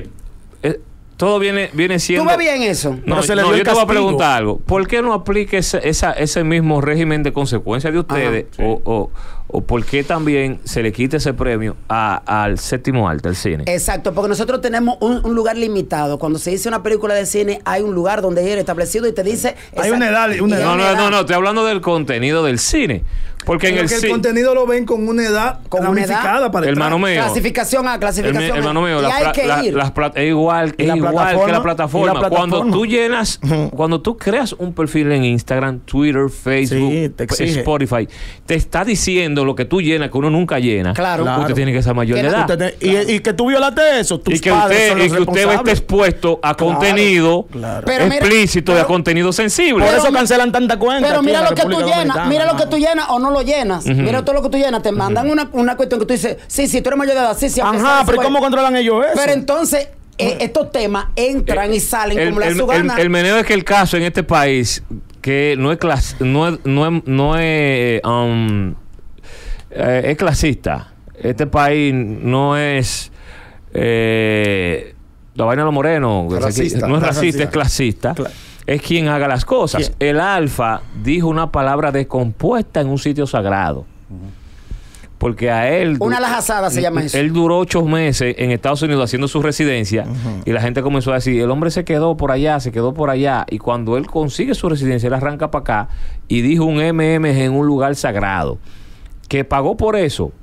Todo viene siendo... ¿Tú ves bien eso? No, yo te voy a preguntar algo. ¿Por qué no aplique ese mismo régimen de consecuencia de ustedes? O por qué también se le quita ese premio al séptimo arte, al cine? Exacto, porque nosotros tenemos un lugar limitado. Cuando se dice una película de cine, hay un lugar donde es establecido y te dice... Hay una edad. No, estoy hablando del contenido del cine. Porque en el contenido lo ven con una edad ramificada para el hermano mío. Clasificación A, clasificación B. Hermano mío, es igual que la plataforma. Cuando tú creas un perfil en Instagram, Twitter, Facebook, Spotify, te está diciendo lo que tú llenas, que uno nunca llena. Claro. Usted tiene que ser mayor de edad. Y que tú violaste eso. Y que usted esté expuesto a contenido explícito y a contenido sensible. Por eso cancelan tanta cuenta. Pero mira lo que tú llenas o no lo llenas. Mira todo lo que tú llenas. Te mandan una cuestión que tú dices, sí, tú eres mayor de edad. Sí, ajá, pero ¿cómo controlan ellos eso? Pero entonces, estos temas entran y salen como la su gana. El meneo es que el caso en este país, que no es clasista. Este país no es la vaina de los morenos. No es racista, es clasista. Es quien haga las cosas. El Alfa dijo una palabra descompuesta en un sitio sagrado. Porque a él... Una lajazada se llama eso. Él duró 8 meses en Estados Unidos haciendo su residencia y la gente comenzó a decir, el hombre se quedó por allá. Y cuando él consigue su residencia, él arranca para acá y dijo un MMG en un lugar sagrado. Que pagó por eso.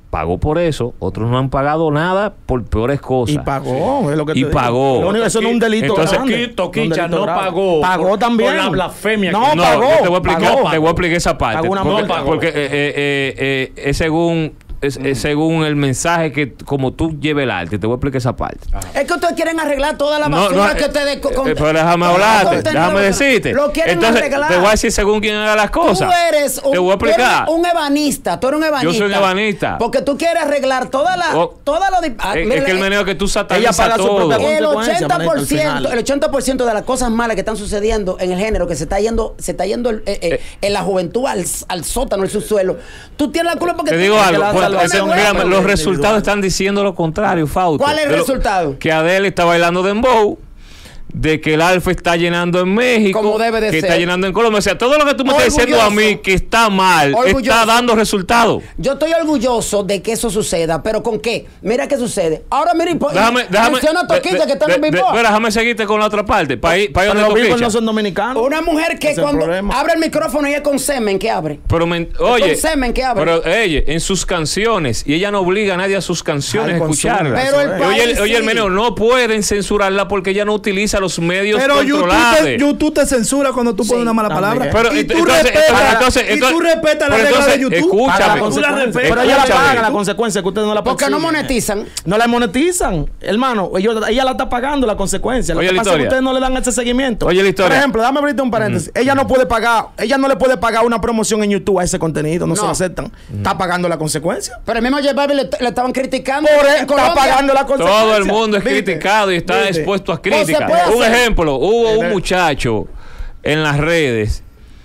pagó por eso, otros no han pagado nada por peores cosas. Y pagó, es lo que Y pagó. Lo único, eso no es un delito Entonces, grande. Toquicha no pagó. Pagó también. Por la blasfemia. No, No, pagó. yo te voy a explicar, pagó. te voy a explicar esa parte. Pagó una multa. Porque es según el mensaje que como tú lleves el arte. Te voy a explicar esa parte. Es que ustedes quieren arreglar toda la basura que ustedes... Pero déjame hablarte, déjame decirte. Lo quieren Entonces, arreglar. te voy a decir según quién haga las cosas. Tú eres te voy a explicar. un ebanista. Tú eres un ebanista. Yo soy un ebanista. Porque tú quieres arreglar toda la... Es que el meneo que tú Ella satanizas paga su todo. propia El consecuencia, manito, al 80%, final. el 80% de las cosas malas que están sucediendo en el género, que se está yendo en la juventud al sótano, al subsuelo. Tú tienes la culpa porque Te tú digo tienes algo, la pues, salvación. mírame, los resultados individual. están diciendo lo contrario, Fausto. ¿Cuál es el resultado? Que Adele está bailando dembow, de que el Alfa está llenando en México, Como debe de que ser. está llenando en Colombia. O sea, todo lo que tú me estás diciendo a mí que está mal, Orgulloso. está dando resultados. Yo estoy orgulloso de que eso suceda, pero ¿con qué? Mira qué sucede. Ahora mira, menciona a Toquilla que está en el Billboard. Déjame seguirte con la otra parte. Para ir Pero donde los Billboard Toquicha. no son dominicanos. Una mujer que Ese es el cuando problema. abre el micrófono y es con semen que abre. Pero oye, con semen que abre. pero oye, en sus canciones, y ella no obliga a nadie a sus canciones Al a escucharlas. consumo. Pero el país Oye, el sí. meneo, no pueden censurarla porque ella no utiliza los medios Pero controlables. YouTube te censura cuando tú pones una mala palabra. Pero y tú entonces- respetas la pero regla de entonces, YouTube. Paga la escúchame. consecuencia. respetas. Pero ella la Escúchame. paga la consecuencia que ustedes no la Porque no persiguen. monetizan. No la monetizan, hermano. Ella la está pagando la consecuencia. Lo Oye que la pasa es que historia. ustedes no le dan ese seguimiento. Oye la historia. Por ejemplo, dame ahorita un paréntesis. Ella no puede pagar, ella no le puede pagar una promoción en YouTube a ese contenido. No se lo aceptan. Está pagando la consecuencia. Pero el mismo J Balvin le estaban criticando. Por en eso está Colombia. pagando la consecuencia. Todo el mundo es ¿Viste? criticado y está ¿Viste? expuesto a se críticas. puede Un hacer. ejemplo, hubo un muchacho en las redes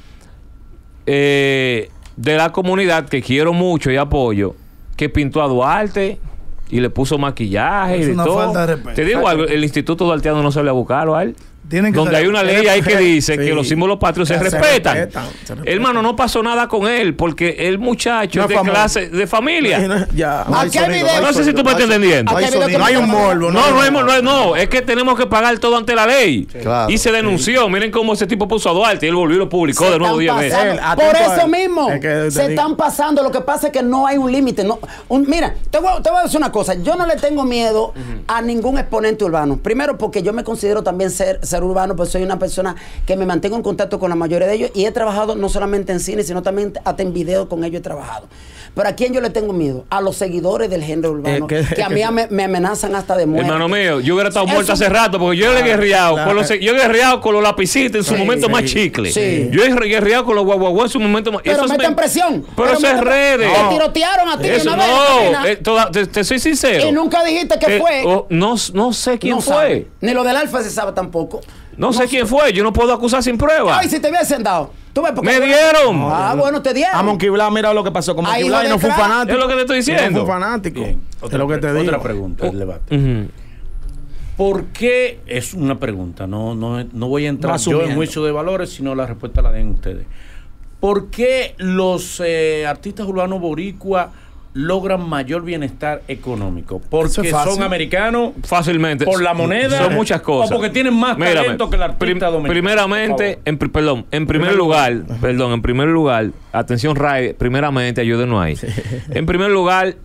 de la comunidad que quiero mucho y apoyo, que pintó a Duarte y le puso maquillaje Es y de una todo. falta de respeto. Te digo algo, el Instituto Duarteano no sale a buscarlo a él. Tienen que Donde salir. hay una ley ahí que dice Sí. que los símbolos patrios se Se respetan. respetan, se respetan. Hermano, no pasó nada con él porque el muchacho No es de es famoso. clase, de familia. Ya. Aquí hay video. No sé si tú me estás entendiendo. Aquí hay video que No hay un morbo. No, es que tenemos que pagar todo ante la ley. Claro. Y se denunció. Miren cómo ese tipo puso a Duarte y él volvió y lo publicó Se de nuevo 10 están veces. pasando. Él, atento Por a eso él. mismo Es que te se digo. están pasando. Lo que pasa es que no hay un límite. Mira, te voy a decir una cosa. Yo no le tengo miedo a ningún exponente urbano. Primero porque yo me considero también ser urbano, pues soy una persona que me mantengo en contacto con la mayoría de ellos y he trabajado no solamente en cine, sino también hasta en video con ellos he trabajado. Pero ¿a quién yo le tengo miedo? A los seguidores del género urbano, que a mí me amenazan hasta de muerte. Hermano mío, yo hubiera estado Eso- muerto hace rato porque yo le he guerreado yo he guerreado con los lapicitos en su momento más chicle. Sí. Yo he guerreado con los guaguaguas en su momento más. Pero eso es meten presión. Pero eso es redes. Te tirotearon a ti de Eso una vez, no, Catalina. te soy sincero. Y nunca dijiste que fue. No sé quién No fue. sabe. Ni lo del Alfa se sabe tampoco. No sé quién fue. Yo no puedo acusar sin prueba. Ay, si te hubiesen dado. ¿Tú ves por qué? Me dieron. Ah, bueno, te dieron. A Monkey Blas, mira lo que pasó con Ahí Monkey lo Blas y no fue un detrás. fanático. Es lo que te estoy No diciendo. fue un fanático. Bien. Es lo que te digo. Otra pregunta del debate. Ujú. ¿Por qué? Es una pregunta, no voy a entrar No yo en asumiendo. juicio de valores, sino la respuesta la den ustedes. ¿Por qué los artistas urbanos boricua logran mayor bienestar económico? Eso ¿Porque es fácil. son americanos? Fácilmente. ¿Por la moneda? Son muchas cosas. ¿O porque tienen más talento que el artista dominicano? Primeramente, en primer lugar, atención Ray, primeramente, ayúdenos ahí. En primer lugar,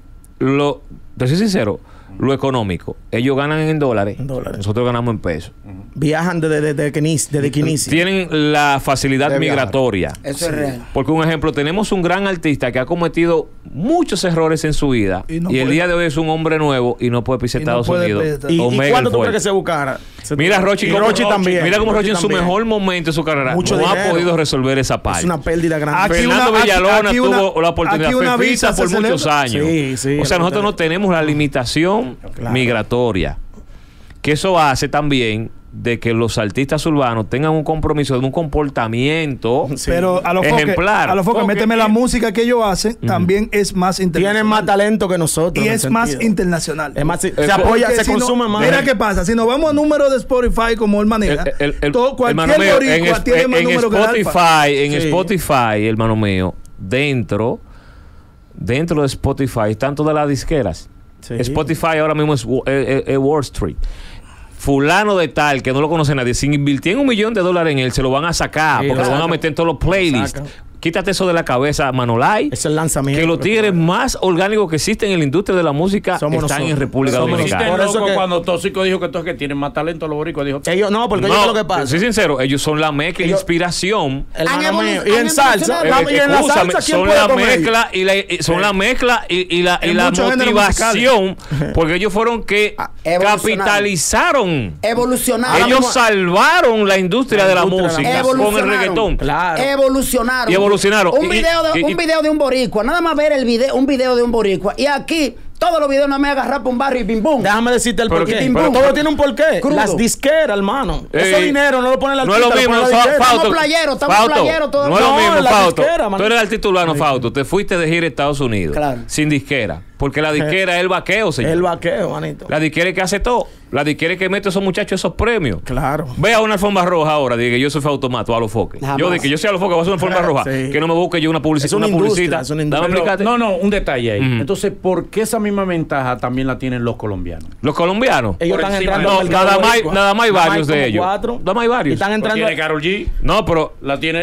te soy sincero, lo económico. Ellos ganan en dólares, nosotros ganamos en pesos. Viajan desde Quinisi. Tienen la facilidad De viajar. migratoria. Eso es real. Porque un ejemplo, tenemos un gran artista que ha cometido muchos errores en su vida Y y, no el puede- día de hoy es un hombre nuevo y no puede pisar Y no Estados puede Unidos. pisar. ¿Y Omega cuánto tú fue. crees que se buscara? Mira Rochi, Y cómo- Rochi también. Mira cómo Rochi en su también. mejor momento de su carrera Mucho no ha dinero. podido resolver esa parte. Es una pérdida grande. Aquí Fernando una- Villalona aquí una- tuvo la oportunidad aquí una Fefita visa por se muchos celebra. años. Sí, sí, o sea, es nosotros lo no tenemos la limitación Claro. migratoria. Que eso hace también de que los artistas urbanos tengan un compromiso de un comportamiento Pero a los ejemplar. foques, méteme la música que ellos hacen, también es más internacional. Tienen más talento que nosotros. Y en es ese más sentido. internacional. Es más, se Porque apoya, se si no- consume más. Mira qué pasa, si nos vamos a números de Spotify como él maneja, hermano cualquier mío, boricua tiene más números que el Alfa. En Sí. Spotify, hermano mío, dentro de Spotify están todas las disqueras. Sí. Spotify ahora mismo es Wall Street. Fulano de tal, que no lo conoce nadie, si invirtieron $1 millón en él, se lo van a sacar, Sí, porque lo lo van a sacan. meter en todos los playlists. Sacan. Quítate eso de la cabeza, Manolay. Es el lanzamiento. Que los tigres más orgánicos que existen en la industria de la música están en República Dominicana. Por eso que cuando Tóxico dijo que todos que tienen más talento los boricuas, dijo ellos no, porque ellos lo que pasa. Soy sincero, ellos son la mezcla y inspiración. Y en salsa, son la mezcla y la motivación, porque ellos fueron que capitalizaron. Evolucionaron. Ellos salvaron la industria de la música con el reggaetón. Claro. Evolucionaron. Un video de un boricua. Nada más ver un video de un boricua. Y aquí todos los videos no me agarran por un barrio y bim bum. Déjame decirte el porqué. Todo tiene un porqué. Crudo. Las disqueras, hermano. Ese dinero no lo pone la artista. No es lo mismo, estamos playeros todo no es lo mismo, Fausto. Tú eres artista urbano, Fausto. Te fuiste de gira a Estados Unidos. Claro. Sin disquera. Porque la disquera es el vaqueo, señor. El vaqueo, manito. La disquera es que hace todo. La disquera es que mete a esos muchachos esos premios. Claro. Ve a una alfombra roja ahora, diga que yo soy Fautomato, a los foques. Yo digo que yo soy a los foques, voy a hacer una alfombra roja. Sí. Que no me busque yo una publicidad. Una publicidad. No, un detalle ahí. Entonces, ¿por qué esa misma ventaja también la tienen los colombianos? ¿Los colombianos? Ellos están entrando al mercado boricua. Nada más hay varios de ellos. Nada más hay varios. Están entrando. ¿Tiene Karol G? No, pero la tiene.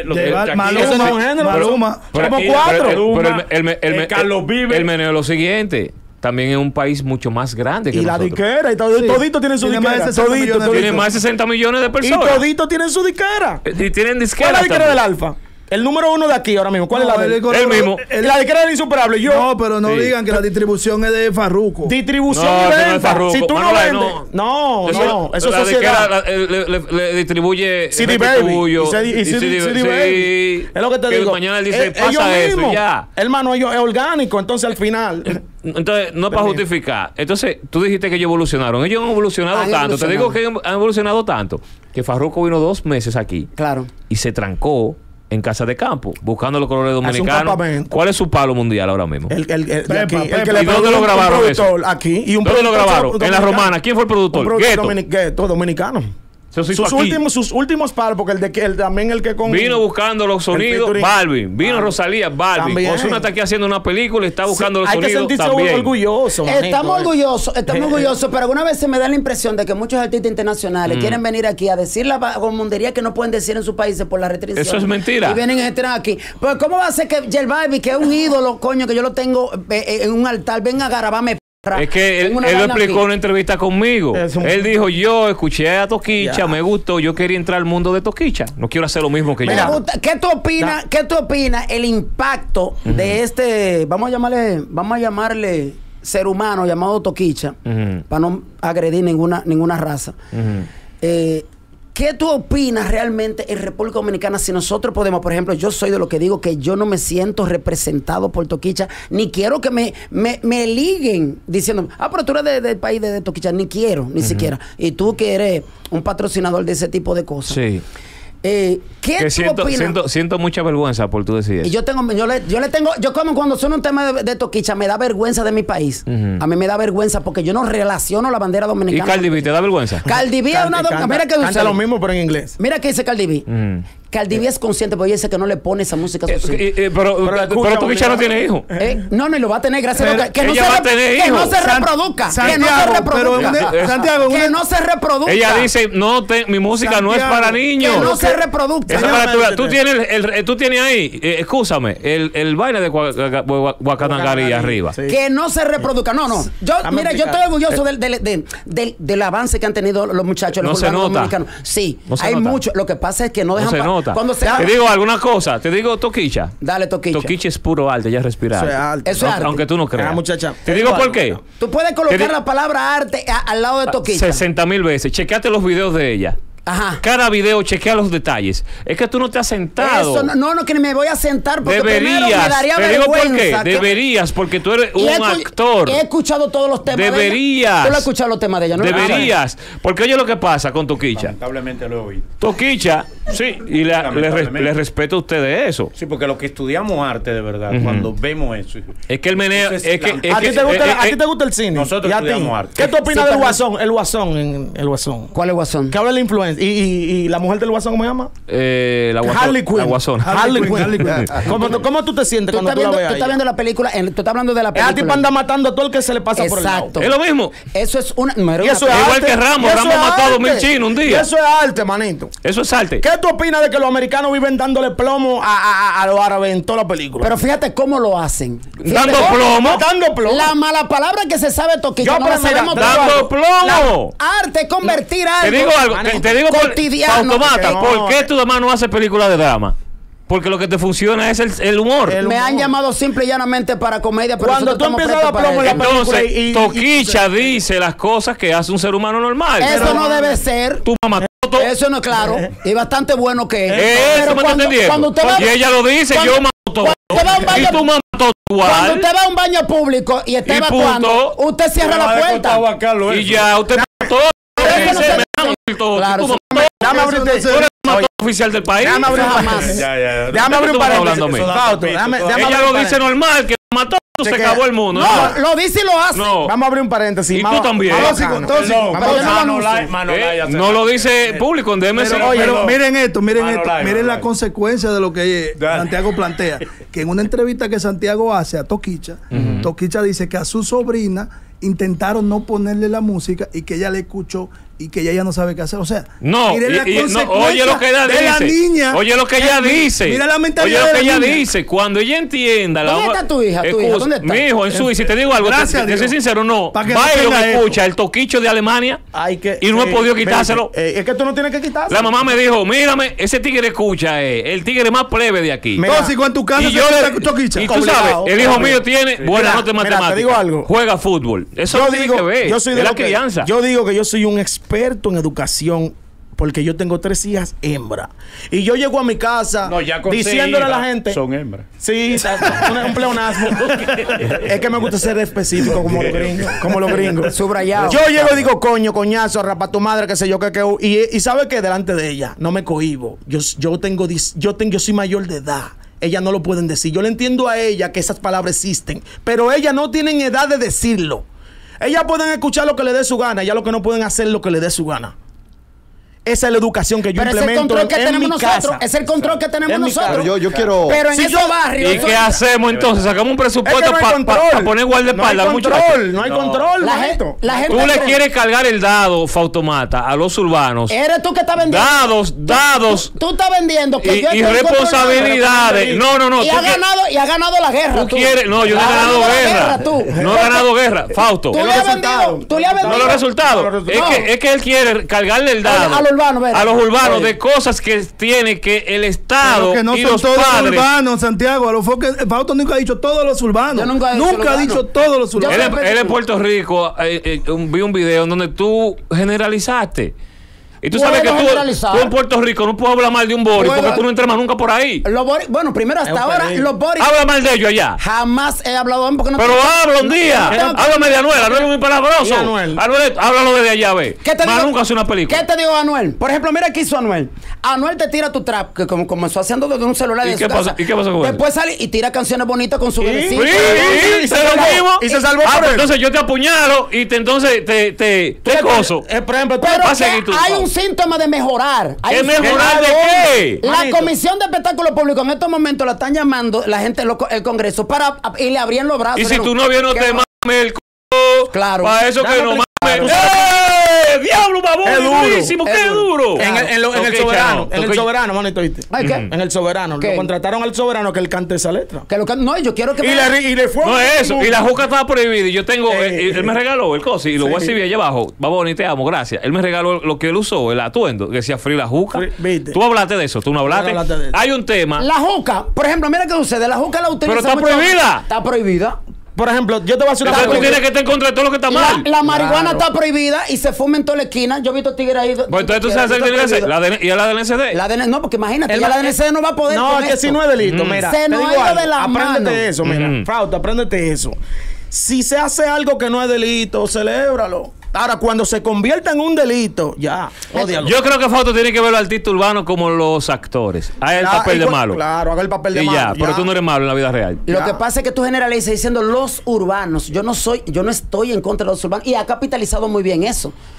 Maluma. Como 4. Pero Carlos Vives. El meneo es lo siguiente. También es un país mucho más grande que nosotros. Y la disquera, y todito tienen su disquera. Tiene más de 60 millones de personas. Y todito tienen su disquera. Y tienen disquera. ¿Cuál es la disquera del Alfa? El número 1 de aquí ahora mismo. ¿Cuál es la de él? El mismo. La disquera del Insuperable. No, pero no digan que la distribución es de Farruko. Distribución y venta. Si tú no vendes. No. Eso es sociedad. Le distribuye CD Baby. Y CD Baby. Es lo que te digo. Mañana él dice, pasa eso y ya. Hermano, ellos es orgánico. Entonces, al final... Entonces, no es para justificar. Entonces, tú dijiste que ellos evolucionaron. Ellos han evolucionado tanto. Te digo que han evolucionado tanto que Farruko vino 2 meses aquí. Claro. Y se trancó en Casa de Campo, buscando los colores dominicanos. ¿Cuál es su palo mundial ahora mismo? ¿Y dónde lo grabaron eso? Aquí. ¿Dónde lo grabaron? En La Romana. ¿Quién fue el productor? Gueto, dominicano. Sus últimos palos, porque también el que con... Vino buscando los sonidos, Balvin. Vino Rosalía, Balvin. Ozuna está aquí haciendo una película y está buscando los sonidos también. Hay que sentirse orgulloso. Estamos orgullosos, pero alguna vez se me da la impresión de que muchos artistas internacionales quieren venir aquí a decir la gomondería que no pueden decir en sus países por la restricción. Eso es mentira. Y vienen a estrenar aquí. Pues, ¿cómo va a ser que J Balvin, que es un ídolo, coño, que yo lo tengo en un altar, venga a garabarme? Es que él lo explicó en una entrevista conmigo. Él dijo, yo escuché a Toquicha, me gustó, yo quería entrar al mundo de Toquicha. No quiero hacer lo mismo que yo. ¿Qué tú opinas el impacto de este, vamos a llamarle ser humano llamado Toquicha, para no agredir ninguna raza? ¿Qué tú opinas realmente en República Dominicana si nosotros podemos? Por ejemplo, yo soy de lo que digo que yo no me siento representado por Toquicha, ni quiero que me liguen diciendo, pero tú eres del país de Toquicha, ni quiero, ni siquiera. Y tú que eres un patrocinador de ese tipo de cosas. Sí. ¿Qué tú opinas? Siento mucha vergüenza por tú decir eso. Y yo como cuando suena un tema de Toquicha, me da vergüenza de mi país. A mí me da vergüenza porque yo no relaciono la bandera dominicana. ¿Y Cardi B te da vergüenza? Cardi B es una mira que canta lo mismo pero en inglés. Mira que dice Cardi B. Cardi B es consciente porque ella dice que no le pone esa música a sus hijos. Pero Toquicha no tiene hijos. No, y lo va a tener gracias a Dios. Que no se reproduzca. Santiago, que no se reproduzca. Ella dice, mi música no es para niños. Que no se reproduzca. Tú tienes ahí, escúchame, el baile de Guacanagari arriba. Que no se reproduzca. No. Yo estoy orgulloso del avance que han tenido los muchachos. No se nota. Sí, hay mucho. Lo que pasa es que no dejan pasar. Te digo alguna cosa, te digo Toquicha. Dale, Toquicha. Toquicha es puro arte, ella respira. Eso es arte. Aunque tú no creas. Muchacha. Te digo por qué. Tú puedes colocar la palabra arte al lado de Toquicha. 60,000 veces. Chequeate los videos de ella. Ajá. Cada video chequea los detalles. Es que tú no te has sentado. No, que me voy a sentar porque deberías, primero me daría te vergüenza. Digo por qué. Deberías, porque tú eres un actor. He escuchado todos los temas de ella. Tú lo has escuchado los temas de ella, ¿no? Deberías. Porque oye lo que pasa con Toquicha. Lamentablemente lo he oído. Toquicha, sí, y le respeto a ustedes eso. Sí, porque los que estudiamos arte de verdad, cuando vemos eso. Es que el meneo. ¿A ti te gusta el cine? Nosotros estudiamos arte. ¿Qué tú opinas del Guasón? El Guasón. ¿Cuál es Guasón? Que habla de la influencia. ¿Y la mujer del Guasón cómo se llama? Harley Quinn. La Guasona. Harley Quinn. ¿Cómo tú te sientes cuando tú la ves ahí? Tú estás viendo la película, tú estás hablando de la película. Esa tipa anda matando a todo el que se le pasa por el lado. Es lo mismo. Eso es una... No, y eso es igual arte. que Ramos. Ramos mató a 2000 chinos un día. Y eso es arte, manito. Eso es arte. ¿Qué tú opinas de que los americanos viven dándole plomo a los árabes en toda la película? Pero fíjate cómo lo hacen. Dando plomo. Dando plomo. La mala palabra que se sabe Toquicha, no la sabemos dando plomo. Arte es convertir algo. Te digo algo. Te digo cotidiano. Automata, ¿por qué tu mamá no hace películas de drama? Porque lo que te funciona es el humor. Me han llamado simple y llanamente para comedia, pero cuando tú empiezas a dar plomo en la película entonces Toquicha dice las cosas que hace un ser humano normal. Eso no debe ser. Tu mamá eso no es claro. Y bastante bueno que es. Eso me está entendiendo. Y ella lo dice, yo mato todo. Y tú matas todo igual. Cuando usted va a un baño público y está evacuando, usted cierra la puerta. Y ya, usted mató todo. Claro. Dame abrir oficial del país. Déjame abrir un paréntesis. Ella lo dice normal, que mató, se acabó el mundo. No, lo dice y lo hace. Vamos a abrir un paréntesis. Y tú también. No lo dice público en DMC. Pero miren esto, miren la consecuencia de lo que Santiago plantea. Que en una entrevista que Santiago hace a Toquicha, Toquicha dice que a su sobrina intentaron no ponerle la música y que ella le escuchó y que ella ya no sabe qué hacer. O sea, oye lo que ella dice. La niña, oye lo que ella dice. Mira la mentalidad. Oye lo que ella dice. Cuando ella entienda. ¿Dónde está tu hija? ¿Dónde está? Mi hijo en Suiza. Si te digo algo, te soy sincero, no. Vaya lo que escucha el Toquicho de Alemania y no he podido quitárselo. Es que tú no tienes que quitárselo. La mamá me dijo, mírame, ese tigre escucha, el tigre más plebe de aquí. Tóxico en tu casa. Y tú sabes, el hijo mío tiene buena nota en matemáticas. Te digo algo. Juega fútbol. Eso no tiene que ver. Yo soy de la crianza. Yo digo que yo soy un experto en educación porque yo tengo 3 hijas hembras. Y yo llego a mi casa diciéndole a la gente... Son hembras. Sí, un pleonasmo. Es que me gusta ser específico como los gringos. Subrayado. Yo llego y digo, coño, coñazo, rapa tu madre, qué sé yo, y ¿sabe qué? Delante de ella, no me cohíbo. Yo soy mayor de edad. Ellas no lo pueden decir. Yo le entiendo a ella que esas palabras existen, pero ellas no tienen edad de decirlo. Ellas pueden escuchar lo que le dé su gana, ya lo que no pueden hacer lo que le dé su gana. Esa es la educación que yo implemento en mi casa. Es el control que tenemos nosotros. Yo quiero... Pero en esos barrios... ¿Y qué hacemos entonces? Sacamos un presupuesto para poner guardaespaldas al muchacho. No hay control. La gente tú le quieres cargar el dado, Fautomata, a los urbanos. Eres tú que estás vendiendo. Dados. Tú estás vendiendo que yo y responsabilidades. No. Y ha ganado la guerra. Tú quieres... No, yo no he ganado guerra. No he ganado guerra. Fausto. Tú le has vendido. No los resultados. Es que él quiere cargarle el dado a los urbanos de cosas que tiene que el Estado que no y son los todos padres. Los urbanos, Santiago. Fausto nunca ha dicho todos los urbanos. Nunca ha dicho todos los urbanos. Él en Puerto Rico vi un video en donde tú generalizaste. Y tú sabes que tú en Puerto Rico no puedes hablar mal de un Boris porque tú no entras más nunca por ahí. Bueno, primero hasta ahora los Boris... Habla mal de ellos allá. Jamás he hablado porque no... Pero habla un día. Háblame de Anuel. Anuel es muy palabroso. Anuel, háblalo desde allá, ve. Más nunca hace una película. ¿Qué te digo, Anuel? Por ejemplo, mira qué hizo Anuel. Anuel te tira tu trap, que como comenzó haciendo desde un celular. ¿Y qué pasa con él? Después sale y tira canciones bonitas con su bebecito. Y se salvó por él. Entonces yo te apuñalo y entonces te coso. Por ejemplo, hay un síntoma de mejorar. ¿Qué mejorar de qué? La Comisión de Espectáculos Públicos en estos momentos la están llamando la gente del Congreso y le abrían los brazos. Y si tu novio no te mame el claro. Para eso que no mames. ¡Diablo, babón! ¡Es durísimo! ¡Qué duro! En el Soberano. En el Soberano, manito, ¿viste? En el Soberano. Lo contrataron al Soberano que él cante esa letra. No, yo quiero que y le fue. No es eso. Y la juca estaba prohibida. Y yo tengo... él me regaló el cosi. Y lo voy a exhibir allá abajo. Babón, y te amo. Gracias. Él me regaló lo que él usó, el atuendo. Que decía Free la juca. Tú hablaste de eso. Tú no hablaste. Hay un tema. La juca. Por ejemplo, mira qué sucede. La juca la utiliza. Pero está prohibida. Está prohibida. Por ejemplo, yo te voy a hacer tú tienes que estar en contra de todo lo que está mal. La marihuana está prohibida y se fuma en toda la esquina. Yo he visto tigres ahí. Pues entonces tú sabes el ¿y a la DNCD? No, porque imagínate, la DNCD no va a poder. No, es que si no es delito, mira. Se nos ha ido de la mano. Apréndete eso, mira. Frauta, apréndete eso. Si se hace algo que no es delito, celébralo. Ahora, cuando se convierta en un delito, ya, ódialo. Yo creo que Fausto tiene que ver los artistas urbanos como los actores. Haga el papel de malo. Claro, haga el papel de malo. Ya, pero tú no eres malo en la vida real. Lo que pasa es que tú generalizas diciendo los urbanos. Yo no estoy en contra de los urbanos. Y ha capitalizado muy bien eso.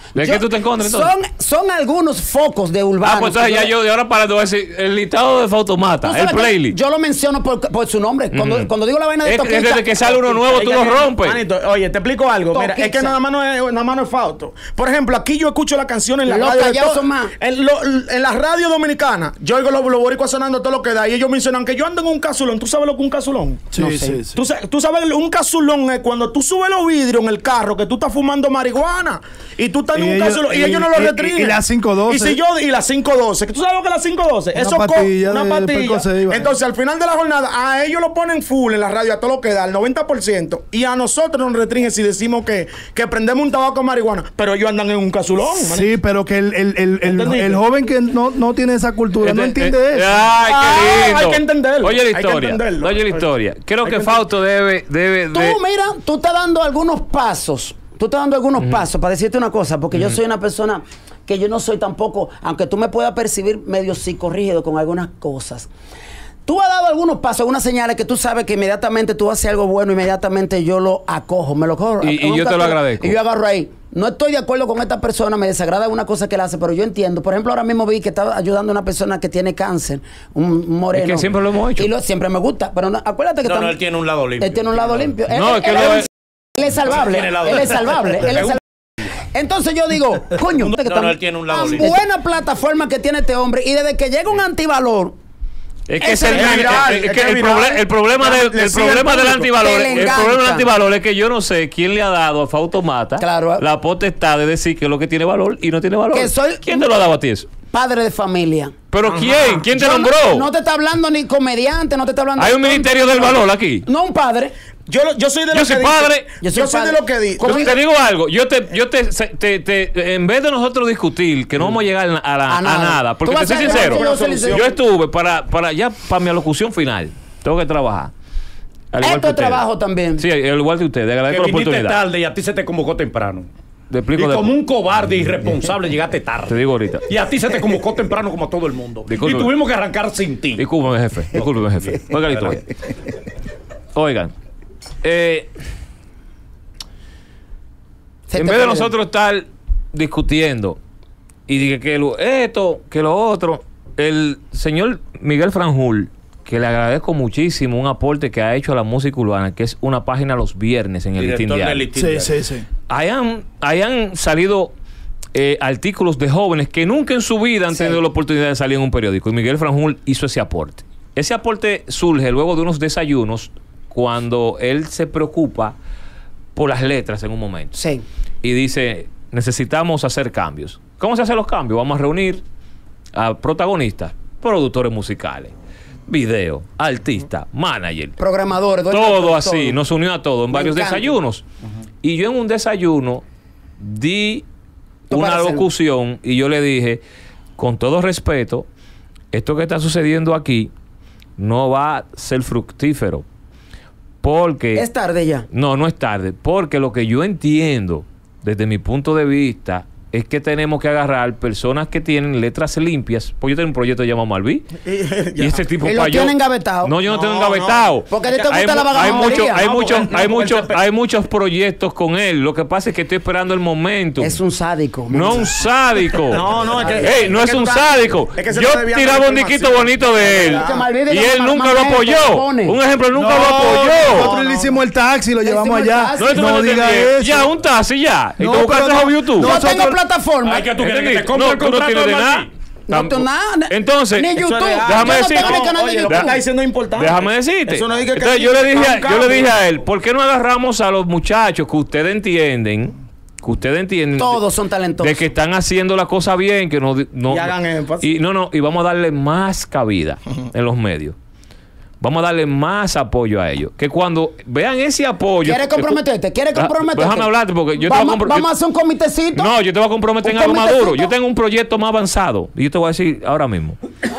¿De qué tú te encuentras entonces? Son algunos focos de urbanos. Pues entonces ya yo de ahora para te voy a decir el listado de Fautomata, el playlist. Yo lo menciono por su nombre. Cuando digo la vaina de Toquicha. Desde que sale uno nuevo, tú lo rompes. Manito, oye, te explico algo. Mira, es que nada más no es Fausto. Por ejemplo, aquí yo escucho la canción en la radio. En la radio dominicana, yo oigo los boricuas sonando todo lo que da. Y ellos mencionan que yo ando en un casulón. ¿Tú sabes lo que es un casulón? Sí, no sí, sé. sí. ¿Tú sabes un casulón es cuando tú subes los vidrios en el carro que tú estás fumando marihuana y tú estás en un casulón y ellos no lo restringen. Y las 512. Y las 512. ¿Tú sabes lo que es las 512? Eso es una pastilla. Entonces, al final de la jornada, a ellos lo ponen full en la radio, a todo lo que da, al 90%. Y a nosotros nos restringen si decimos que prendemos un tabaco de marihuana. Pero ellos andan en un casulón. Sí, pero que el joven que no tiene esa cultura no entiende eso. Ay, qué lindo. Hay que entenderlo. Oye la historia. Creo que Fausto debe Mira, tú estás dando algunos pasos. Para decirte una cosa, porque yo soy una persona que yo no soy tampoco, aunque tú me puedas percibir medio psicorrígido con algunas cosas. Tú has dado algunos pasos, algunas señales que tú sabes que inmediatamente tú haces algo bueno, inmediatamente yo lo acojo, me lo cojo. Y yo te lo agradezco. Y yo agarro ahí. No estoy de acuerdo con esta persona, me desagrada una cosa que él hace, pero yo entiendo. Por ejemplo, ahora mismo vi que estaba ayudando a una persona que tiene cáncer, un moreno. Es que siempre lo hemos hecho. Y siempre me gusta, pero acuérdate que él tiene un lado limpio. Él tiene un lado limpio. No, es que él es salvable. Él es salvable. Entonces yo digo, coño, él tiene un lado limpio. Buena plataforma que tiene este hombre. Y desde que llega un antivalor. Es que el problema del antivalor es que yo no sé quién le ha dado a Fautomata la potestad de decir que es lo que tiene valor y no tiene valor. ¿Quién te lo ha dado a ti eso? Padre de familia. ¿Pero quién? ¿Quién te nombró? No te está hablando ni comediante, no te está hablando. ¿Hay un ministerio del valor aquí? No, un padre. Yo soy de lo que padre. Yo soy de lo que digo. Te digo algo. En vez de nosotros discutir que no vamos a llegar a nada, porque te soy sincero, yo estuve para mi alocución final. Tengo que trabajar. Esto es trabajo también. Sí, al igual que usted. Le agradezco la oportunidad. Tarde y a ti se te convocó temprano. Como un cobarde irresponsable llegaste tarde. Te digo ahorita. Y a ti se te convocó temprano como a todo el mundo. Discúlpeme. Y tuvimos que arrancar sin ti. Discúlpeme, jefe. Oigan la historia. Oigan. En vez de nosotros estar discutiendo y dije que esto, que lo otro, el señor Miguel Franjul, que le agradezco muchísimo un aporte que ha hecho a la música urbana, que es una página los viernes en el Listín Diario. Sí. Hayan salido artículos de jóvenes que nunca en su vida han tenido la oportunidad de salir en un periódico. Y Miguel Franjul hizo ese aporte. Ese aporte surge luego de unos desayunos cuando él se preocupa por las letras en un momento. Sí. Y dice, necesitamos hacer cambios. ¿Cómo se hacen los cambios? Vamos a reunir a protagonistas, productores musicales, video, artistas, manager, programadores, todo así. Todo. Nos unió a todos en varios desayunos. Y yo en un desayuno di una locución y yo le dije, con todo respeto, esto que está sucediendo aquí no va a ser fructífero. Porque... ¿Es tarde ya? No es tarde. Porque lo que yo entiendo, desde mi punto de vista, es que tenemos que agarrar personas que tienen letras limpias. Pues yo tengo un proyecto llamado Malví. Y ese tipo ¿Y lo tienen engavetado? No, yo no tengo engavetado. Porque a ti te gusta la vagamundería. Hay muchos proyectos con él. Lo que pasa es que estoy esperando el momento. Es un sádico. No un sádico. No es un sádico. Yo tiraba un diquito bonito de él. Y él nunca lo apoyó. Un ejemplo, nunca lo apoyó. Nosotros le hicimos el taxi y lo llevamos allá. No digas eso. Ya, un taxi ya. Y te buscaste a YouTube. No tengo plataforma. Ay, que tú quieres que te compre el contrato de nada. No tengo nada. Entonces, ni YouTube. Déjame decirte. Está diciendo importante. Déjame decirte. Entonces yo le dije a él, ¿por qué no agarramos a los muchachos que ustedes entienden? Todos son talentosos. De que están haciendo la cosa bien, que no y hagan énfasis. Y vamos a darle más cabida en los medios. Vamos a darle más apoyo a ellos. Que cuando vean ese apoyo... ¿Quieres comprometerte? Déjame hablarte porque yo vamos a hacer un comitecito. No, yo te voy a comprometer en algo más duro. Yo tengo un proyecto más avanzado. Y yo te voy a decir ahora mismo.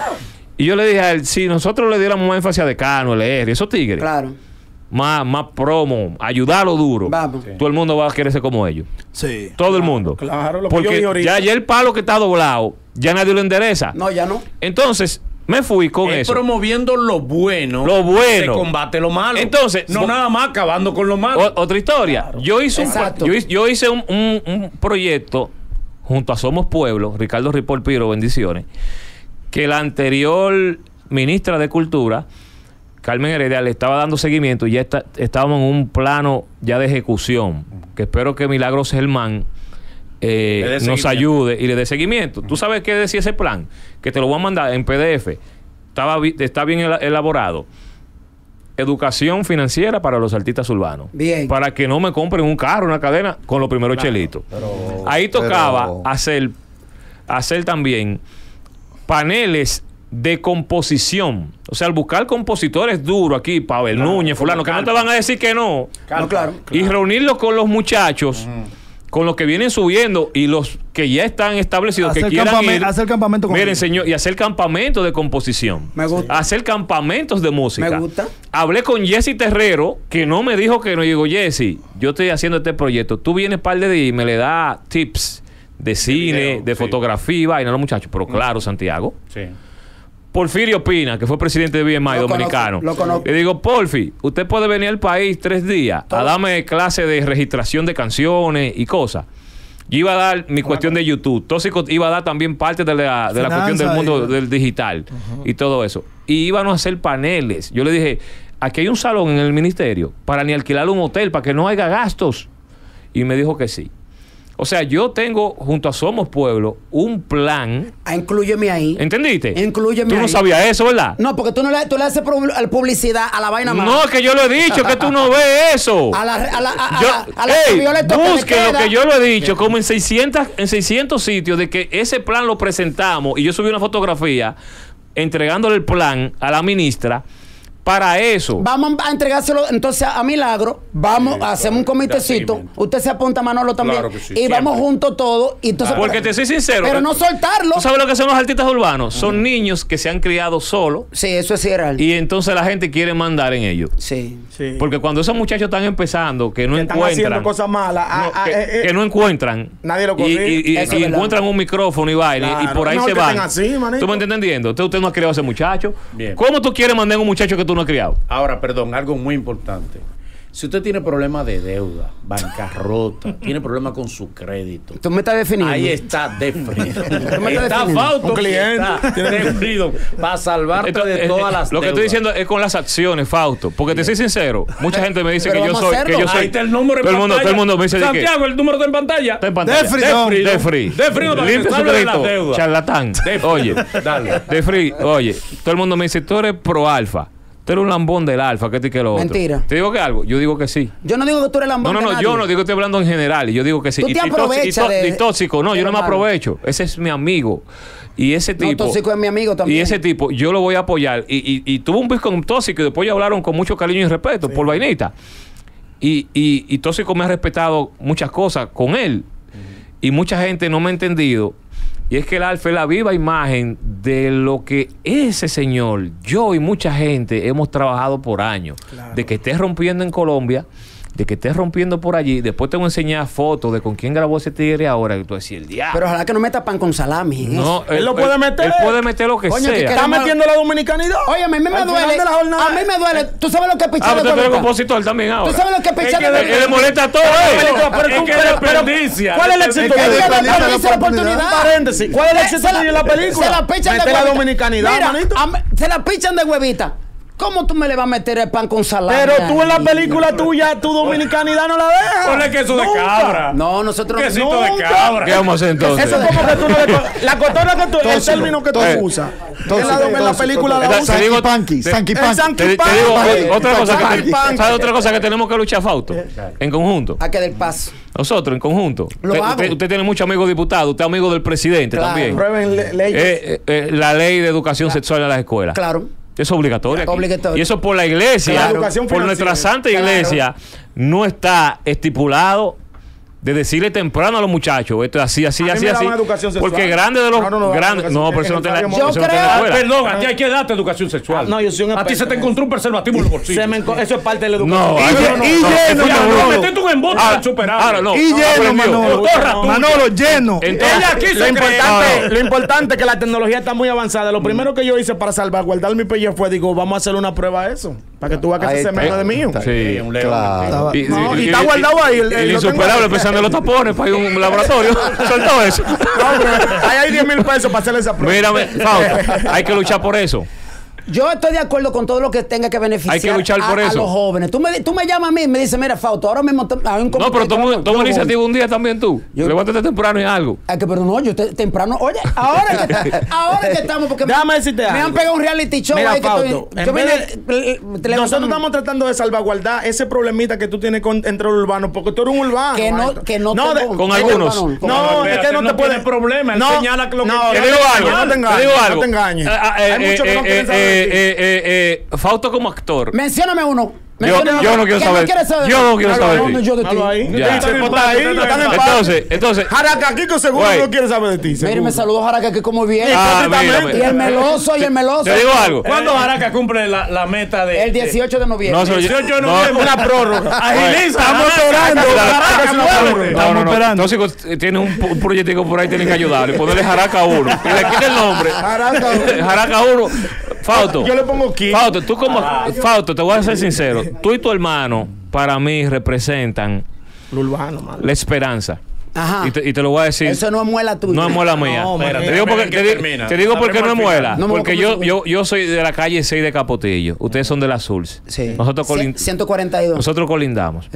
Y yo le dije a él, si nosotros le diéramos más énfasis a Decano, LR, esos tigres. Claro. Más promo, ayudarlo duro. Vamos. Todo el mundo va a querer ser como ellos. Sí. Todo el mundo. Claro, lo que porque yo vi ahorita. ya el palo que está doblado, ya nadie lo endereza. No, ya no. Entonces... me fui con eso. Promoviendo lo bueno. Se combate lo malo. Entonces, no nada más acabando con lo malo. Otra historia. Claro. Yo hice un proyecto junto a Somos Pueblo, Ricardo Ripoll Piro, bendiciones, que la anterior ministra de Cultura, Carmen Heredia, le estaba dando seguimiento y ya estábamos en un plano ya de ejecución, que espero que Milagros Germán nos ayude y le dé seguimiento. ¿Tú sabes qué decía ese plan? Que te lo voy a mandar en PDF. Está bien elaborado. Educación financiera para los artistas urbanos. Bien. Para que no me compren un carro, una cadena con los primeros chelitos. Ahí tocaba hacer también paneles de composición. O sea, al buscar compositores duros aquí, Pavel Núñez, fulano, que no te van a decir que no. Claro. Y reunirlos con los muchachos, con los que vienen subiendo y los que ya están establecidos, que quieran ir. Hacer campamento con miren, señor, y hacer campamentos de composición. Me gusta. Hacer campamentos de música. Me gusta. Hablé con Jesse Terrero, que no me dijo que no. Digo, Jesse, yo estoy haciendo este proyecto. Tú vienes par de días y me le das tips de cine, de fotografía y vaina a los muchachos. Pero claro, Santiago. Sí. Porfirio Pina, que fue presidente de BMI dominicano. Lo conozco. Le digo, Porfi, usted puede venir al país 3 días a darme clase de registración de canciones y cosas. Yo iba a dar mi cuestión de YouTube. Tóxico iba a dar también parte de la cuestión del mundo del digital y todo eso. Y íbamos a hacer paneles. Yo le dije, aquí hay un salón en el ministerio para ni alquilar un hotel, para que no haya gastos. Y me dijo que sí. O sea, yo tengo, junto a Somos Pueblo, un plan. Inclúyeme ahí. ¿Entendiste? Inclúyeme Tú no ahí. sabías eso, ¿verdad? No, porque tú le haces publicidad a la vaina más. No, que yo lo he dicho, que tú no ves eso. A la Ey, Violeta busquen lo que yo lo he dicho, como en 600 sitios, de que ese plan lo presentamos y yo subí una fotografía entregándole el plan a la ministra. Para eso. Vamos a entregárselo entonces a Milagro. Vamos a hacer un comitecito. Usted se apunta, Manolo, también. Claro que sí, y vamos juntos todos. Y entonces, porque te soy sincero. pero no soltarlo. ¿Tú sabes lo que son los artistas urbanos? Son niños que se han criado solos. Sí, eso es real. Y entonces la gente quiere mandar en ellos. Sí. Porque cuando esos muchachos están empezando, que no que encuentran. están haciendo cosas malas. Que no encuentran. Nadie lo y encuentran un micrófono y vaina. Claro. Y por ahí No, se que van. estén así, manito. ¿Tú me estás entendiendo? Usted no ha criado a ese muchacho. Bien. ¿Cómo tú quieres mandar a un muchacho que tú no has criado? Ahora, perdón, algo muy importante. Si usted tiene problemas de deuda, bancarrota, tiene problemas con su crédito, Tú me estás definiendo. ahí está Defredo. me estás Está definiendo. Fausto, Un cliente. está Defredo para salvarte de todas las Lo que estoy deudas. diciendo es con las acciones, Fausto. Porque te soy sincero, mucha gente me dice Pero que yo vamos a soy. hacerlo. Que yo soy Ahí está el número en todo el mundo, pantalla. todo el mundo me dice de que. Santiago, el número está en pantalla. Está en pantalla. Defree. Defree. para que Limpia su salga de la crédito, deuda. charlatán. Oye, Dale. Defree, oye, todo el mundo me dice, tú eres pro alfa. Tú eres un lambón del alfa, que esto y que lo otro. Mentira. ¿Te digo que algo? Yo digo que sí. Yo no digo que tú eres lambón. No, de nadie. yo no digo, estoy hablando en general. Y yo digo que sí. Tú te aprovechas y tóxico, no, de yo no lo me malo. aprovecho. Ese es mi amigo. Y ese No, tipo. Tóxico es mi amigo también. Y ese tipo, yo lo voy a apoyar. Y tuvo un bis con Tóxico y después ya hablaron con mucho cariño y respeto por vainita. Y Tóxico me ha respetado muchas cosas con él. Y mucha gente no me ha entendido. Y es que el Alfa es la viva imagen de lo que ese señor, yo y mucha gente hemos trabajado por años. Claro. De que esté rompiendo en Colombia, de que esté rompiendo por allí. Después te voy a enseñar fotos de con quién grabó ese tigre ahora. Que tú decías, el diablo. Pero ojalá que no meta pan con salami. en No, eso. Él lo puede meter. Él puede meter lo que Coño, que sea. Está metiendo la dominicanidad. Oye, a mí me Al final duele. de la jornada. A mí me duele. ¿Tú sabes lo que es pichar Ah, de pero tú eres huevita? compositor también ahora. ¿Tú sabes lo que es pichar de Él huevita? le molesta a todo, Es que desperdicia. ¿Cuál es el éxito Es que de ella la desperdicia la oportunidad. oportunidad. Paréntesis. ¿Cuál es el éxito de la película? Se la pichan de Mete la huevita. dominicanidad, Mira, manito. se la pichan de huevita. ¿Cómo tú me le vas a meter el pan con salami? Pero tú en la ahí? película tuya, tu dominicanidad no la dejas. Ponle queso de Nunca. cabra. No, nosotros Quesito de nunca. cabra. ¿Qué vamos a hacer entonces? Eso es como que tú no le... La cotorra que tú... El término que tú usas. En la película la Te usas. digo- Sanky Panky. Sanky El Panky. Sanky Te Panky. digo otra cosa que Sanky Panky. ¿sabes otra cosa que tenemos que luchar, Fausto? En conjunto. A que del paso. Nosotros, en conjunto. Lo hago. Usted tiene muchos amigos diputados, usted es amigo del presidente Claro. también. Prueben leyes. La ley de educación sexual en las escuelas. Claro. Es obligatorio. aquí. Obligatorio. Y eso por la iglesia, Claro. Educación por nuestra financiera. santa iglesia, no está estipulado de decirle temprano a los muchachos, esto es así, así, A mí así, me así. daban educación sexual. Porque grandes de los No, no, grandes. No, pero eso no tiene Yo eso no tiene creo- la escuela. Perdón, a ti hay que darte educación sexual. No, yo soy un A ti se experto te en encontró un preservativo en los bolsillos. Eso es parte de la educación. No, lleno, Manolo. Metiste un embote insuperable. Ahora no. Y lleno, aprendió. Manolo. Cotorra tuya. Manolo, lleno. Entonces, Ella quiso Lo creer. lo importante es que la tecnología está muy avanzada. Lo primero que yo hice para salvaguardar mi pellejo fue, digo, vamos a hacer una prueba a eso. Para que tú veas que ese cemento es de mío. Sí, un león. Claro. Y está guardado ahí. El insuperable pensando en los tapones para ir a un laboratorio. Suelto eso. No, pero ahí hay 10,000 pesos para hacerle esa prueba. Mírame, Fausto, hay que luchar por eso. Yo estoy de acuerdo con todo lo que tenga que beneficiar Hay que luchar por a eso. los jóvenes. Tú me llamas a mí y me dices, mira, Fausto, ahora mismo hay un No, pero toma iniciativa un día también tú. Levántate temprano y algo. Es que, pero no, yo temprano. Oye, ahora que estamos, porque Déjame decirte me algo. han pegado un reality show. Mira, ahí que Fausto, nosotros estamos tratando de salvaguardar ese problemita que tú tienes entre los urbanos, porque tú eres un urbano. Que no con algunos. No, es que no te puedes. problema. Él señala lo que Te digo algo. No te engañes. Hay muchos que no quieren saber. Fausto como actor. Mencióname uno. Yo no quiero saber. Yo no quiero saber de ti. Yo de ti. Entonces. Jaraca Kiko seguro no quiere saber de ti. Mire, me saludó Jaraca Kiko muy bien. Mírame. Y el meloso. Te digo algo. ¿Cuándo Jaraca cumple la meta de...? El 18 de noviembre. No, 18 de noviembre. Una prórroga. Agiliza. Estamos esperando. No. Entonces tiene un proyectico por ahí, tienen que ayudarle. Ponerle Jaraca 1. Y le quita el nombre. Jaraca 1. Fausto. Yo le pongo Kiko. Fausto, tú como... Fausto, te voy a ser sincero. Tú y tu hermano, para mí, representan Lo urbano, madre. la esperanza. Ajá. Y te lo voy a decir. Eso no es muela tuya. No es muela mía. No, Te digo porque no es muela. Porque yo soy de la calle 6 de Capotillo. Ustedes son de la Sulz. Sí. Nosotros 142. Nosotros colindamos.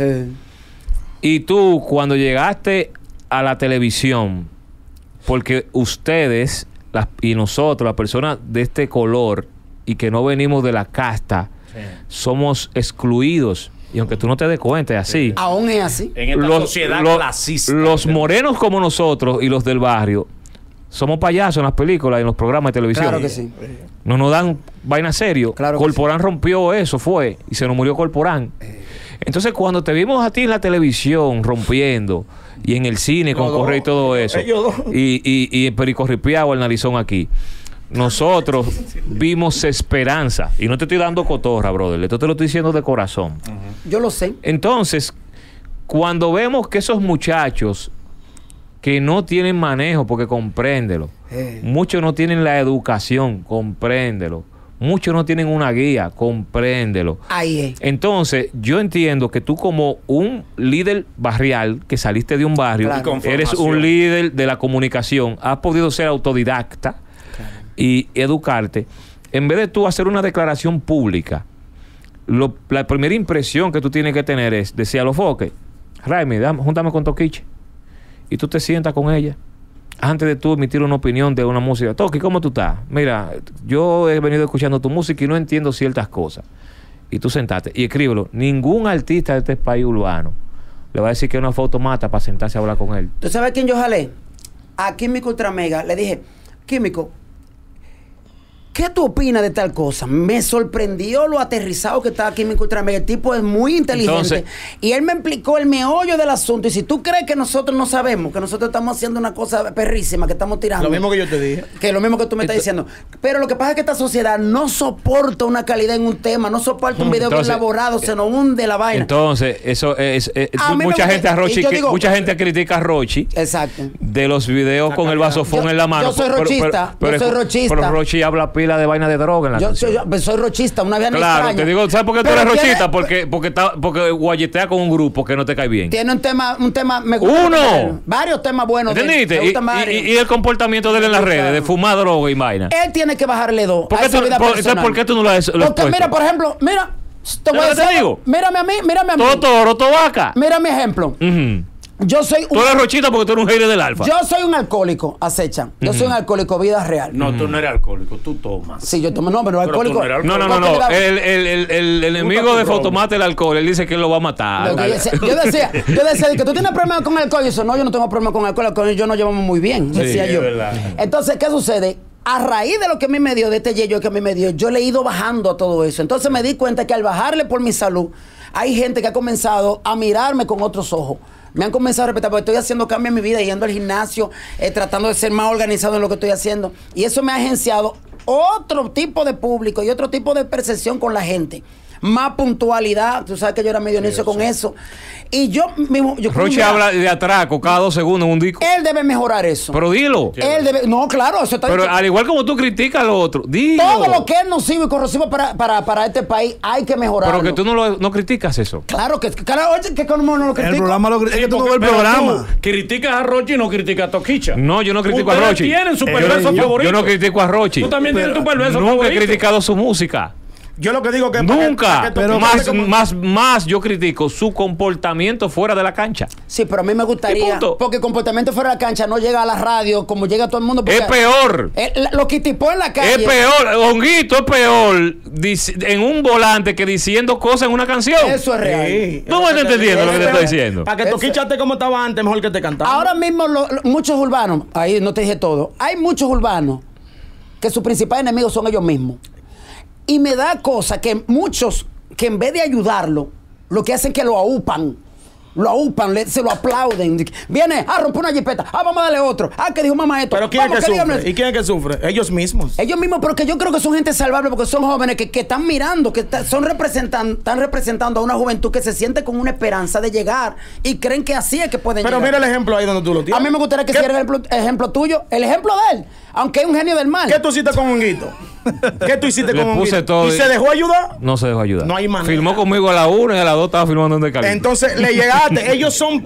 Y tú, cuando llegaste a la televisión, porque ustedes y nosotros, las personas de este color y que no venimos de la casta, somos excluidos. Y aunque tú no te des cuenta, es así. Aún es así. En esta sociedad clasista. Los morenos como nosotros y los del barrio somos payasos en las películas y en los programas de televisión. Claro que sí. No nos dan vaina serio. Claro que Corporán rompió eso, y se nos murió Corporán. Entonces, cuando te vimos a ti en la televisión rompiendo y en el cine con Correa y todo eso, y en Perico Ripiao, el narizón aquí, nosotros vimos esperanza. Y no te estoy dando cotorra, brother. Esto te lo estoy diciendo de corazón. Yo lo sé. Entonces, cuando vemos que esos muchachos que no tienen manejo, porque compréndelo, muchos no tienen la educación, compréndelo, muchos no tienen una guía, compréndelo. Ahí es. Entonces, yo entiendo que tú como un líder barrial, que saliste de un barrio, eres un líder de la comunicación, has podido ser autodidacta y educarte. En vez de tú hacer una declaración pública, la primera impresión que tú tienes que tener es decir a los foques, Raimi, júntame con Toquiche, y tú te sientas con ella antes de tú emitir una opinión de una música. Toqui, ¿cómo tú estás? Mira, yo he venido escuchando tu música y no entiendo ciertas cosas. Y tú sentate y escríbelo. Ningún artista de este país urbano le va a decir que una foto mata para sentarse a hablar con él. ¿Tú sabes quién yo jalé? A Químico Ultramega. Le dije, Químico, ¿qué tú opinas de tal cosa? Me sorprendió lo aterrizado que estaba Químico Ultramega. El tipo es muy inteligente. Entonces, y él me explicó el meollo del asunto. Y si tú crees que nosotros no sabemos, que nosotros estamos haciendo una cosa perrísima, que estamos tirando. Lo mismo que yo te dije. Que lo mismo que tú me estás diciendo. Pero lo que pasa es que esta sociedad no soporta una calidad en un tema, no soporta un video bien elaborado, se nos hunde la vaina. Entonces, eso es... mucha gente critica a Rochi. Exacto. De los videos con el vasofón en la mano. Yo soy rochista. Pero Rochi habla pila de vaina de droga en la canción. Yo soy rochista, una vaina extraña. Claro, te digo, ¿sabes por qué tú eres rochista? Porque guayetea con un grupo que no te cae bien. Tiene un tema me gusta. Varios temas buenos. ¿Entendiste? Y el comportamiento de él en las redes, de fumar droga y vaina. Él tiene que bajarle dos. ¿Por qué tú no lo has Porque mira, por ejemplo, te voy a decir, mírame a mí. Todo toro, todo vaca. Mira mi ejemplo. Yo soy tú eres rochita porque tú eres un hater del alfa. Yo soy un alcohólico, acecha. Yo soy un alcohólico, vida real. No, tú no eres alcohólico, tú tomas. Sí, yo tomo, no, pero alcohólico. No. El enemigo de Fotomate el alcohol, él dice que él lo va a matar. Yo decía que tú tienes problemas con el alcohol. Y eso, no, yo no tengo problemas con el alcohol, yo no llevamos muy bien, decía yo. Entonces, ¿qué sucede? A raíz de lo que a mí me dio, de este yello que a mí me dio, yo le he ido bajando a todo eso. Entonces me di cuenta que al bajarle por mi salud, hay gente que ha comenzado a mirarme con otros ojos. Me han comenzado a respetar porque estoy haciendo cambios en mi vida, yendo al gimnasio, tratando de ser más organizado en lo que estoy haciendo. Y eso me ha agenciado otro tipo de público y otro tipo de percepción con la gente. más puntualidad. Tú sabes que yo era medio necio con eso. Y yo mismo... Rochi habla de atraco cada 2 segundos en un disco. Él debe mejorar eso. Pero dilo. Él debe... No, claro, eso está Pero dicho. al igual como tú criticas a lo otro, dilo. Todo lo que es nocivo y corrosivo para este país hay que mejorarlo. Pero que tú no criticas eso. Claro que... Oye, que como no lo critico. El programa lo es que tú no ves el Pero programa. tú criticas a Rochi y no criticas a Toquicha. No, yo no critico a Ustedes Rochi. tienen su perverso favorito. Yo no critico a Rochi. Tú también tienes tu perverso Nunca favorito. he criticado su música. Yo lo que digo que... Nunca. Pero Más yo critico su comportamiento fuera de la cancha. Sí, pero a mí me gustaría... Porque comportamiento fuera de la cancha no llega a la radio como llega a todo el mundo. Es peor. Lo que tipó en la calle... Es peor. Honguito es peor en un volante que diciendo cosas en una canción. Eso es real. Sí. ¿Tú me estás entendiendo lo que te estoy diciendo? Para que Toquicha esté como estaba antes, mejor que te cantaba. Ahora mismo muchos urbanos, ahí no te dije todo, hay muchos urbanos que sus principales enemigos son ellos mismos. Y me da cosa que muchos que en vez de ayudarlo, lo que hacen es que lo aupan, se lo aplauden. Viene, rompe una jipeta, vamos a darle otro. Que dijo mamá esto. Pero ¿quién es que sufre? ¿Y quién es que sufre? Ellos mismos. Ellos mismos, porque yo creo que son gente salvable, porque son jóvenes que están mirando, que están representando a una juventud que se siente con una esperanza de llegar y creen que así es que pueden Pero llegar. mira el ejemplo ahí donde tú lo tienes. A mí me gustaría que hiciera el ejemplo tuyo, el ejemplo de él, aunque es un genio del mal. ¿Qué tú hiciste con Honguito? ¿Qué tú hiciste con Honguito? Todo ¿Y se dejó ayudar? No se dejó ayudar. No hay manera. Filmó conmigo a la 1 y a la 2 estaba filmando en Decalibre. Entonces le llegaste. ellos son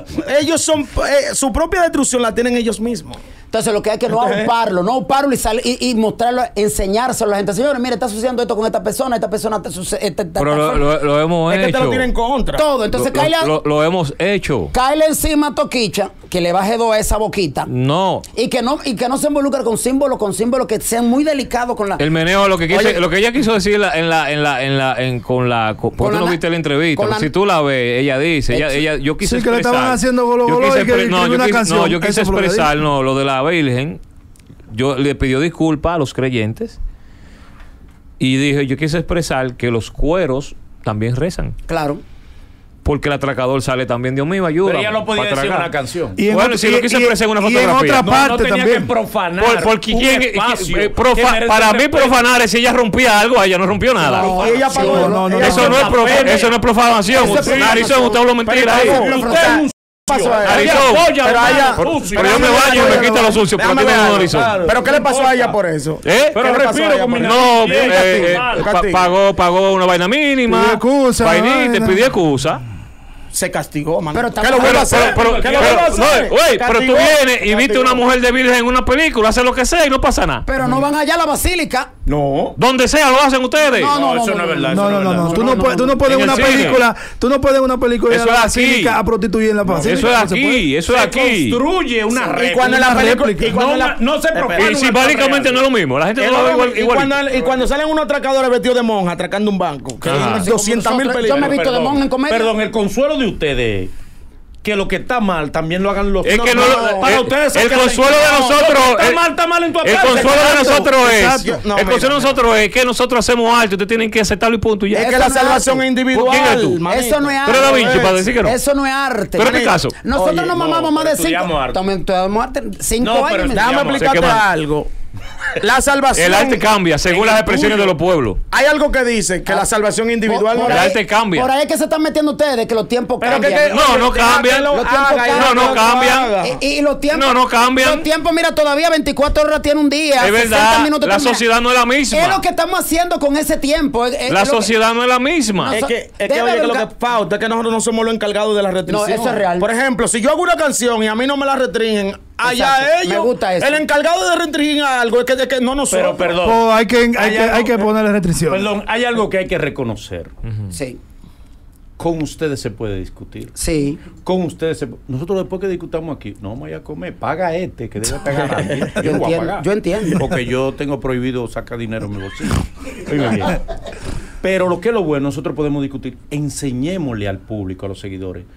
su propia destrucción la tienen ellos mismos. Entonces lo que hay que no auparlo y mostrarlo, enseñárselo a la gente. Señores, mire, está sucediendo esto con esta persona Pero lo hemos hecho. Es que te lo tienen en contra. Todo. Entonces lo hemos hecho. Cáele encima a Toquicha, que le baje 2 a esa boquita. No. Y que no se involucre con símbolos que sean muy delicados con la... El meneo, lo que ella quiso decir porque tú no viste la entrevista. Si tú la ves, ella dice, yo quise expresar. Sí, que le estaban haciendo golo y que escribió una canción. No, yo quise expresar, lo de la Virgen. Yo le pidió disculpas a los creyentes y dije, yo quise expresar que los cueros también rezan. Claro. Porque el atracador sale también, Dios mío, ayuda. Pero ella no podía decir una canción. Bueno, si lo quiso expresar en una fotografía. Y en otra parte no tenía también. que profanar para mí profanar es si ella rompía algo, ella no rompió nada. Y ella pagó. Eso no es profanación. Narizón, usted habló mentira ahí. Pasó a ella? Pero yo me baño y me quito lo sucio. Pero tiene un horizonte. ¿Pero qué le pasó a ella por eso? Pero respiro con mi no, pagó una vaina mínima. Pidió excusa. Vainita, pidió excusa. Se castigó, man. Pero ¿Qué lo vuelve a hacer? Pero tú vienes y viste una mujer de virgen en una película, hace lo que sea y no pasa nada. Pero no van allá a la basílica. No. Donde sea lo hacen ustedes. No, eso no es verdad. No. Tú no puedes en una película. Tú no puedes en una película ir a la basílica a prostituir en la basílica. Eso es aquí. Eso es aquí. Construye una réplica. Y cuando la película. No se profana. Y simbólicamente no es lo mismo. La gente no lo ve igual. Y cuando salen unos atracadores vestidos de monja atracando un banco. Que hay 200,000 películas. Yo me he visto de monja en comedia. Perdón, el consuelo de ustedes. Que lo que está mal también lo hagan los es que para ustedes el consuelo de nosotros está mal en tu el consuelo de nosotros es No, el consuelo de nosotros es que nosotros hacemos alto, ustedes tienen que aceptarlo y punto y ya. Es que la salvación es individual. ¿Quién es tú? Eso no es arte. Pero Da Vinci para decir que no. Eso no es arte. ¿Pero qué caso? Nosotros nos mamamos más de 5 arte. 5 años. Déjame explicarte algo. La salvación. El arte cambia según las expresiones de los pueblos. Hay algo que dice que la salvación individual. El arte cambia. Por ahí es que se están metiendo ustedes, que los tiempos cambian. No cambian. No cambian. Y los tiempos. No cambian. Los tiempos, mira, todavía 24 horas tiene un día. Es verdad. La sociedad no es la misma. Es lo que estamos haciendo con ese tiempo. La sociedad no es la misma. Es que oye, que lo que falta es que nosotros no somos los encargados de la restricción. No, eso es real. Por ejemplo, si yo hago una canción y a mí no me la restringen, allá ellos. Me gusta eso. El encargado de restringir algo es que no nosotros. Pero perdón. Hay que ponerle restricciones. Perdón, hay algo que hay que reconocer. Sí. Con ustedes se puede discutir. Sí. Con ustedes nosotros después que discutamos aquí, no vamos a ir a comer. Paga que debe pagar a mí. Yo entiendo. Porque yo tengo prohibido sacar dinero en mi bolsillo. Oiga bien. Pero lo que es lo bueno, nosotros podemos discutir. Enseñémosle al público, a los seguidores,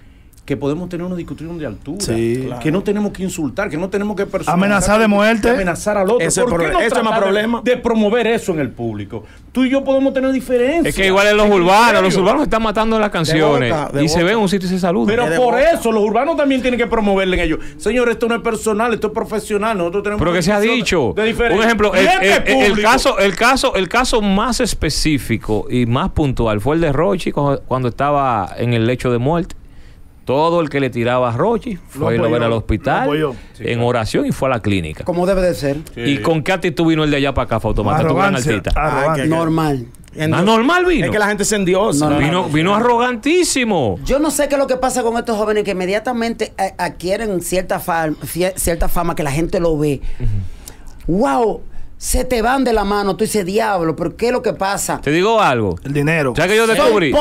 que podemos tener una discusión de altura, Sí, que no tenemos que insultar, que no tenemos que amenazar de muerte, amenazar al otro. Ese es más problema de promover eso en el público. Tú y yo podemos tener diferencias. Es que igual en los urbanos están matando las canciones y se ven en un sitio y se saludan. Pero por eso los urbanos también tienen que promoverle en ellos. Señor, esto no es personal, esto es profesional. Nosotros tenemos. Pero que se ha dicho. Un ejemplo, el caso más específico y más puntual fue el de Rochi cuando estaba en el lecho de muerte. Todo el que le tiraba a Rochi fue a ver al hospital en oración y fue a la clínica. Como debe de ser. Sí. ¿Y con qué actitud vino el de allá para acá, Fautomata? Normal. Normal vino. Es que la gente se endiosa. Vino arrogantísimo. Yo no sé qué es lo que pasa con estos jóvenes que inmediatamente adquieren cierta fama que la gente lo ve. ¡Wow! Se te van de la mano. Tú dices, diablo, ¿pero qué es lo que pasa? Te digo algo. El dinero. ¿Sabes que yo descubrí?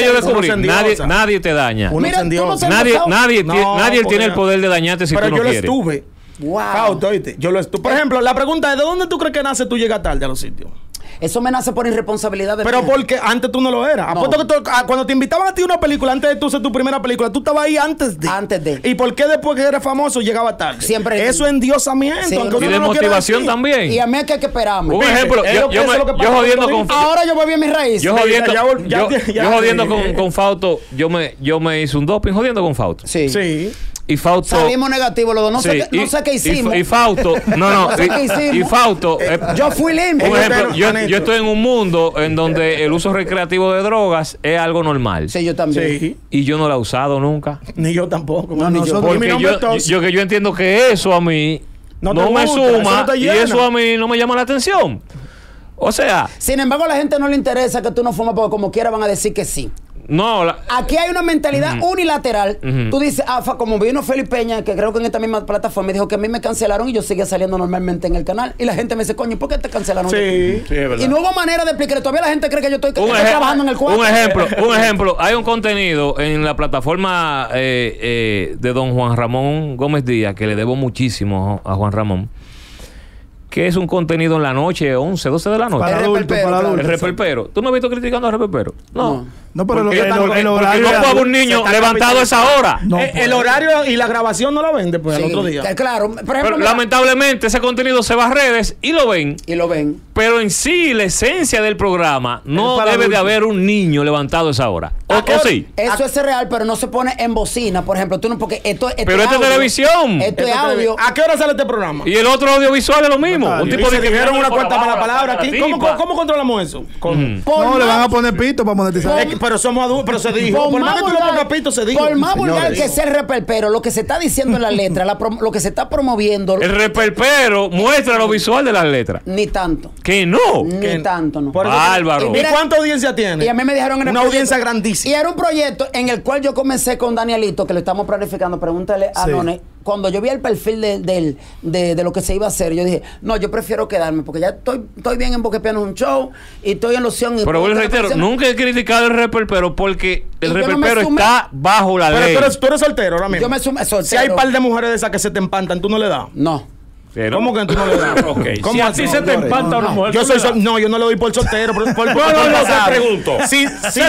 Nadie te daña. Mira, Nadie tiene el poder de dañarte si tú no quieres. Pero yo lo estuve. Wow. Yo lo estuve. Por ejemplo, la pregunta es, ¿de dónde tú crees que nace tú llegas tarde a los sitios? Eso me nace por irresponsabilidad de Pero porque antes tú no lo eras. No. Apuesto que cuando te invitaban a ti a una película, antes de tú hacer tu primera película, tú estabas ahí antes de. ¿Y por qué después que eres famoso llegaba tarde? Siempre. Eso es endiosamiento. Sí, y de motivación también. Y a mí es que hay que esperarme. Un ejemplo, yo jodiendo con... Ahora yo volví a mis raíces. Yo jodiendo con Fausto, yo me hice un doping jodiendo con Fausto. Sí. Y Fausto... Salimos negativos los dos. No sé qué hicimos. Y Fausto... No sé qué hicimos. Y Fausto... yo fui limpio. Por ejemplo, yo estoy en un mundo en donde el uso recreativo de drogas es algo normal. Sí, yo también. Sí. Y yo no la he usado nunca. Ni yo tampoco. Porque yo entiendo que eso a mí no me suma y eso a mí no me llama la atención. O sea... Sin embargo, a la gente no le interesa que tú no fumes porque como quiera van a decir que sí. No, aquí hay una mentalidad unilateral. Tú dices, como vino Felipe Peña, que creo que en esta misma plataforma, y dijo que a mí me cancelaron y yo seguía saliendo normalmente en el canal. Y la gente me dice, coño, ¿por qué te cancelaron? Sí, es verdad. Y no hubo manera de explicar. Todavía la gente cree que yo estoy trabajando en el cuarto. Un ejemplo. Hay un contenido en la plataforma de don Juan Ramón Gómez Díaz, que le debo muchísimo a Juan Ramón, que es un contenido en la noche, 11, 12 de la noche. Para adultos. El repelpero. ¿Tú no has visto criticando al repelpero? No, pero el horario... No puede un niño levantado a esa hora. No, el horario y la grabación no la ven después al otro día. Claro. Por ejemplo, pero lamentablemente ese contenido se va a redes y lo ven. Pero en sí, la esencia del programa no debe de haber un niño levantado a esa hora. ¿O sí? Eso es real, pero no se pone en bocina, por ejemplo. Tú no, porque esto pero esto es televisión. Esto es audio. ¿A qué hora sale este programa? Y el otro audiovisual es lo mismo. Un tipo de dijeron una cuarta mala palabra aquí. ¿Cómo controlamos eso? No, le van a poner pito para monetizar. Pero somos adultos, pero se dijo. Por más que tú le pongas pito, se dijo. Por más vulgar que sea el repelpero, lo que se está diciendo en la letra, lo que se está promoviendo. El repelpero muestra lo visual de las letras. Ni tanto. Que no. Ni tanto, no. Bárbaro. ¿Y cuánta audiencia tiene? Y a mí me dijeron una audiencia grandísima. Y era un proyecto en el cual yo comencé con Danielito, que lo estamos planificando. Pregúntale a None. Cuando yo vi el perfil de lo que se iba a hacer, yo dije, no, yo prefiero quedarme porque ya estoy bien en Boquepiano, es un show, y estoy en Loción. Pero bueno, reitero, nunca he criticado el repelpero porque el repelpero está bajo la ley. Pero tú eres soltero ahora mismo. Yo me sume soltero. Si hay un par de mujeres de esas que se te empantan, ¿tú no le das? No. Pero, ¿cómo que tú no le das? ¿Cómo si así se te empanta una mujer? Yo yo no le doy por soltero. Por no te pregunto. Si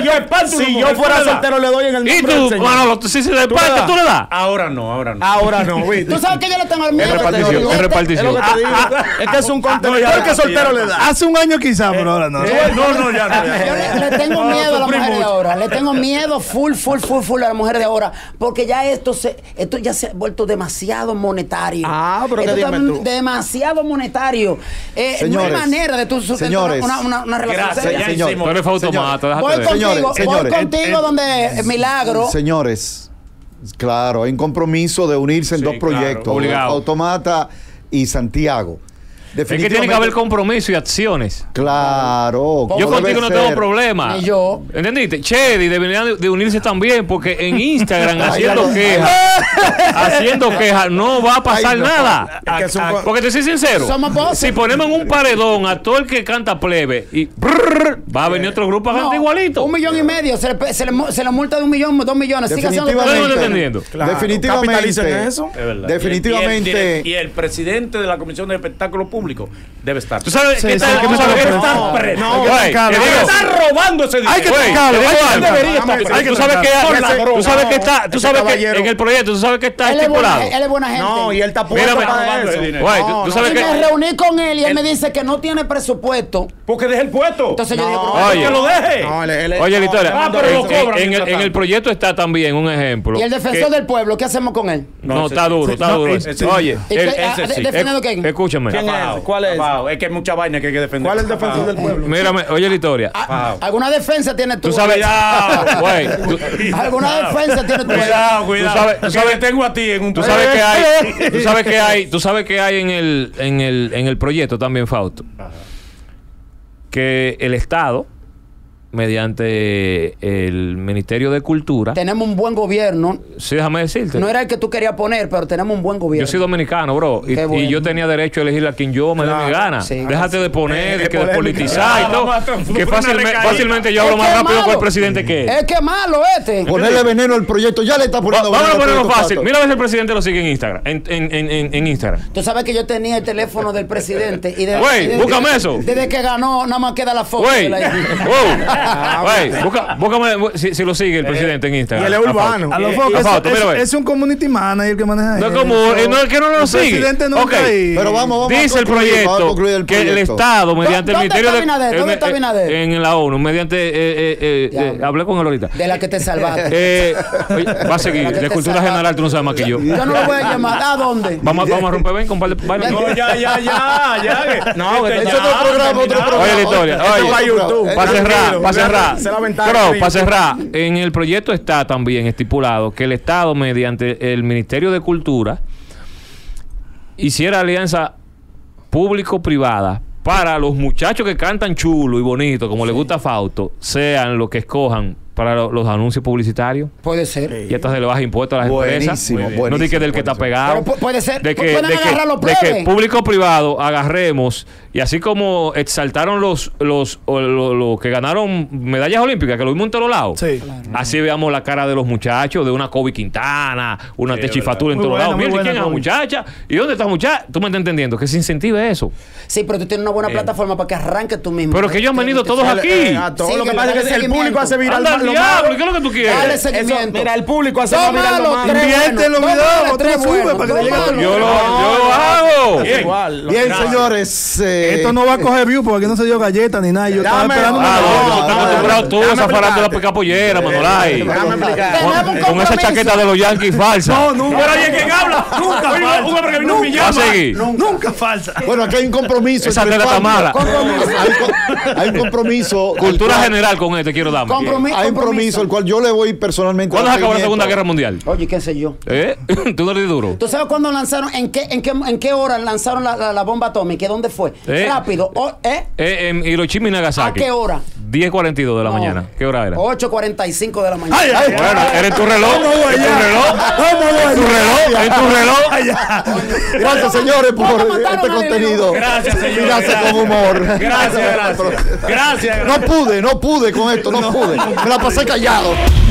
yo fuera soltero, le doy en el nombre del Señor. Manolo, si se te empanta, ¿tú le das? Ahora no. Ahora no, ¿viste? ¿Tú sabes que yo le tengo el miedo? Es repartición. Es que es un contenedor que soltero le da. Hace un año quizás, pero ahora no. Ya no. Yo le tengo miedo a la mujer de ahora. Le tengo miedo full a la mujer de ahora. Porque ya esto ya se ha vuelto demasiado monetario. Pero ¿qué dime tú? Demasiado monetario. Señores, no hay manera de tú una relación seria. Señor. Tú eres Fautomata. Voy contigo donde Milagro. Señores, claro, hay un compromiso de unirse en dos proyectos. Obligado. Fautomata y Santiago. Es que tiene que haber compromiso y acciones. Claro. Yo contigo no tengo problema. Ni yo. ¿Entendiste? Chedi debería de unirse también porque en Instagram haciendo quejas no va a pasar nada. Porque te soy sincero. Si ponemos en un paredón a todo el que canta plebe y va a venir otro grupo a cantar igualito. 1,5 millones. Se le multa de 1 millón, 2 millones. Sigue haciendo Definitivamente. Eso. Definitivamente. Y el presidente de la Comisión de Espectáculos Públicos público, debe estar. ¿Tú sabes Sí, qué sí, tal? que ¿Tú me sabes qué preso. está No, preso? no, Güey, Carlos, te digo, Está robando ese dinero. Hay que Güey, tocarlo. te digo Hay que algo. debería estar Hay preso. que Tú sabes que tocarlo. tú sabes que está, tú ese sabes que caballero. en el proyecto, tú sabes que está Él es buena, estipulado. él es buena gente. No, y él está puesto Mírame. para eso. Güey, tú sabes y que me reuní con él y él me dice que no tiene presupuesto. Porque deje el puesto. Entonces yo dije, No, pero- oye. que lo deje. No, Oye, Victoria, pero lo cobran en mientras el tanto. proyecto está también un ejemplo. y el defensor del pueblo, ¿qué hacemos con él? No, ese está sí. duro, está No, duro. ese sí. Oye, ¿Y el- qué- ese sí. defendiendo quién? escúchame. ¿Quién es? Fajao, ¿Cuál es? fajao. Es que hay mucha vaina que hay que defender. ¿Cuál es el defensor del pueblo? Mírame, oye la historia. Ah, ¿Alguna defensa tienes tú? Tú sabes, Cuidado. güey, ¿Alguna defensa tienes tú? Cuidado, cuidado. tú sabes- que te tengo a ti en un tú sabes que hay, tú sabes que hay en el proyecto también, Fausto, que el Estado, mediante el Ministerio de Cultura, Tenemos un buen gobierno. sí, déjame decirte, No era el que tú querías poner, pero tenemos un buen gobierno. yo soy dominicano, bro, Qué bueno. y yo tenía derecho a elegir a quien yo me dé mi gana. sí. Déjate de poner, de que polémica. politizar y todo, Vamos a transformar que una recaída. fácilmente yo hablo Es más que rápido malo. que el presidente que él. Es que malo este. Ponerle veneno al proyecto, ya le está poniendo Vamos a veneno al ponerlo proyecto, fácil. Pato. Mira a ver si el presidente lo sigue en Instagram. En Instagram. Tú sabes que yo tenía el teléfono del presidente y Güey, desde búscame que- eso. Desde que ganó, nada más queda la foto. Güey, de la- wow. Güey, búscame si lo sigue el presidente en Instagram. Y él es urbano. A los A focos, Fausto, mira, ve. es un community manager que maneja No es eso. como, no es que no lo El sigue. presidente nunca Ok. ahí. Pero vamos Dice a el concluir, vamos a proyecto concluir el que el proyecto. Estado, mediante el ¿Dónde Ministerio está Abinader? ¿Dónde está Abinader? en la ONU, mediante Diablo. hablé con él ahorita. De la que te salvaste. Oye, va a seguir. La que De te cultura salva. general, tú no sabes más que yo. Yo no lo voy a llamar. ¿A dónde? Vamos a romper ven con un par de vainas. No, ya. No, Este es ya, otro programa, otro terminado. programa. Oye la historia, Esto oye. va a YouTube. Para cerrar, Se la ventaja, Crow, sí. para cerrar, en el proyecto está también estipulado que el Estado, mediante el Ministerio de Cultura, hiciera alianza público-privada para los muchachos que cantan chulo y bonito, como le gusta a Fausto, sean los que escojan para los anuncios publicitarios. Puede ser. Y hasta se le baja impuestos a las Buenísimo, empresas. buenísimo, No di que del que está buenísimo. pegado. Pero puede ser. De que, Pueden de que- agarrar los de que plebes. público-privado agarremos y así como exaltaron los que ganaron medallas olímpicas, que lo vimos en todos lados. Sí. Así veamos la cara de los muchachos, de una Kobe Quintana, una Sí, Techi es verdad. Fatura en Muy todos buena, lados. muy Mira, buena, ¿quién es la Kobe. muchacha? ¿Y dónde está la muchacha? Tú me estás entendiendo que se incentive eso. Sí, pero tú tienes una buena plataforma para que arranque tú mismo. Pero que ellos han venido todos aquí. A todo Sí, lo que que pasa dale es que el seguimiento. público hace viral Anda al lo diablo, malo. ¿y qué es lo que tú Dale quieres? seguimiento. Mira, el público hace Dos más viral lo malos, malo. tres Invierte los buenos. videos, Dos malos, tú tres lo subes buenos. para que Dos le llegue a todo el malos. Yo mundo. lo hago. Bien. Igual. Bien, señores. Esto no va a coger view porque aquí no se dio galleta ni nada. Yo estaba Dame- esperando Ah, una no, galleta. tú estás acostumbrado tú a esa déjame farándula explicarte. picapollera, Manolay. Déjame explicar. Tenemos un Con esa compromiso. chaqueta de los Yankees falsa. No, nunca. Pero oye, ¿quién habla? Nunca. Un hombre que vino en Va a pijama. seguir. Nunca falsa. Bueno, aquí hay un compromiso. Esa entre tela está Fausto. mala. Hay un compromiso. Cultura al cual- general con este quiero darme. Hay un compromiso al cual yo le voy personalmente. ¿Cuándo a se acabó la seguimiento. Segunda Guerra Mundial? Oye, qué sé yo. ¿Tú no eres duro? ¿Tú sabes cuándo lanzaron? ¿En qué hora lanzaron la bomba atómica? ¿Dónde fue? Rápido. En Hiroshima y Nagasaki. ¿A qué hora? 10:42 de la No. mañana. ¿Qué hora era? 8:45 de la mañana. Ay, ay, Bueno, era en tu reloj. En tu reloj. En tu reloj. En tu reloj. Gracias, señores, por ¿Cómo mataron este a contenido. Gracias, señor. Gracias con humor. Gracias. No pude con esto, no pude. Me la pasé callado.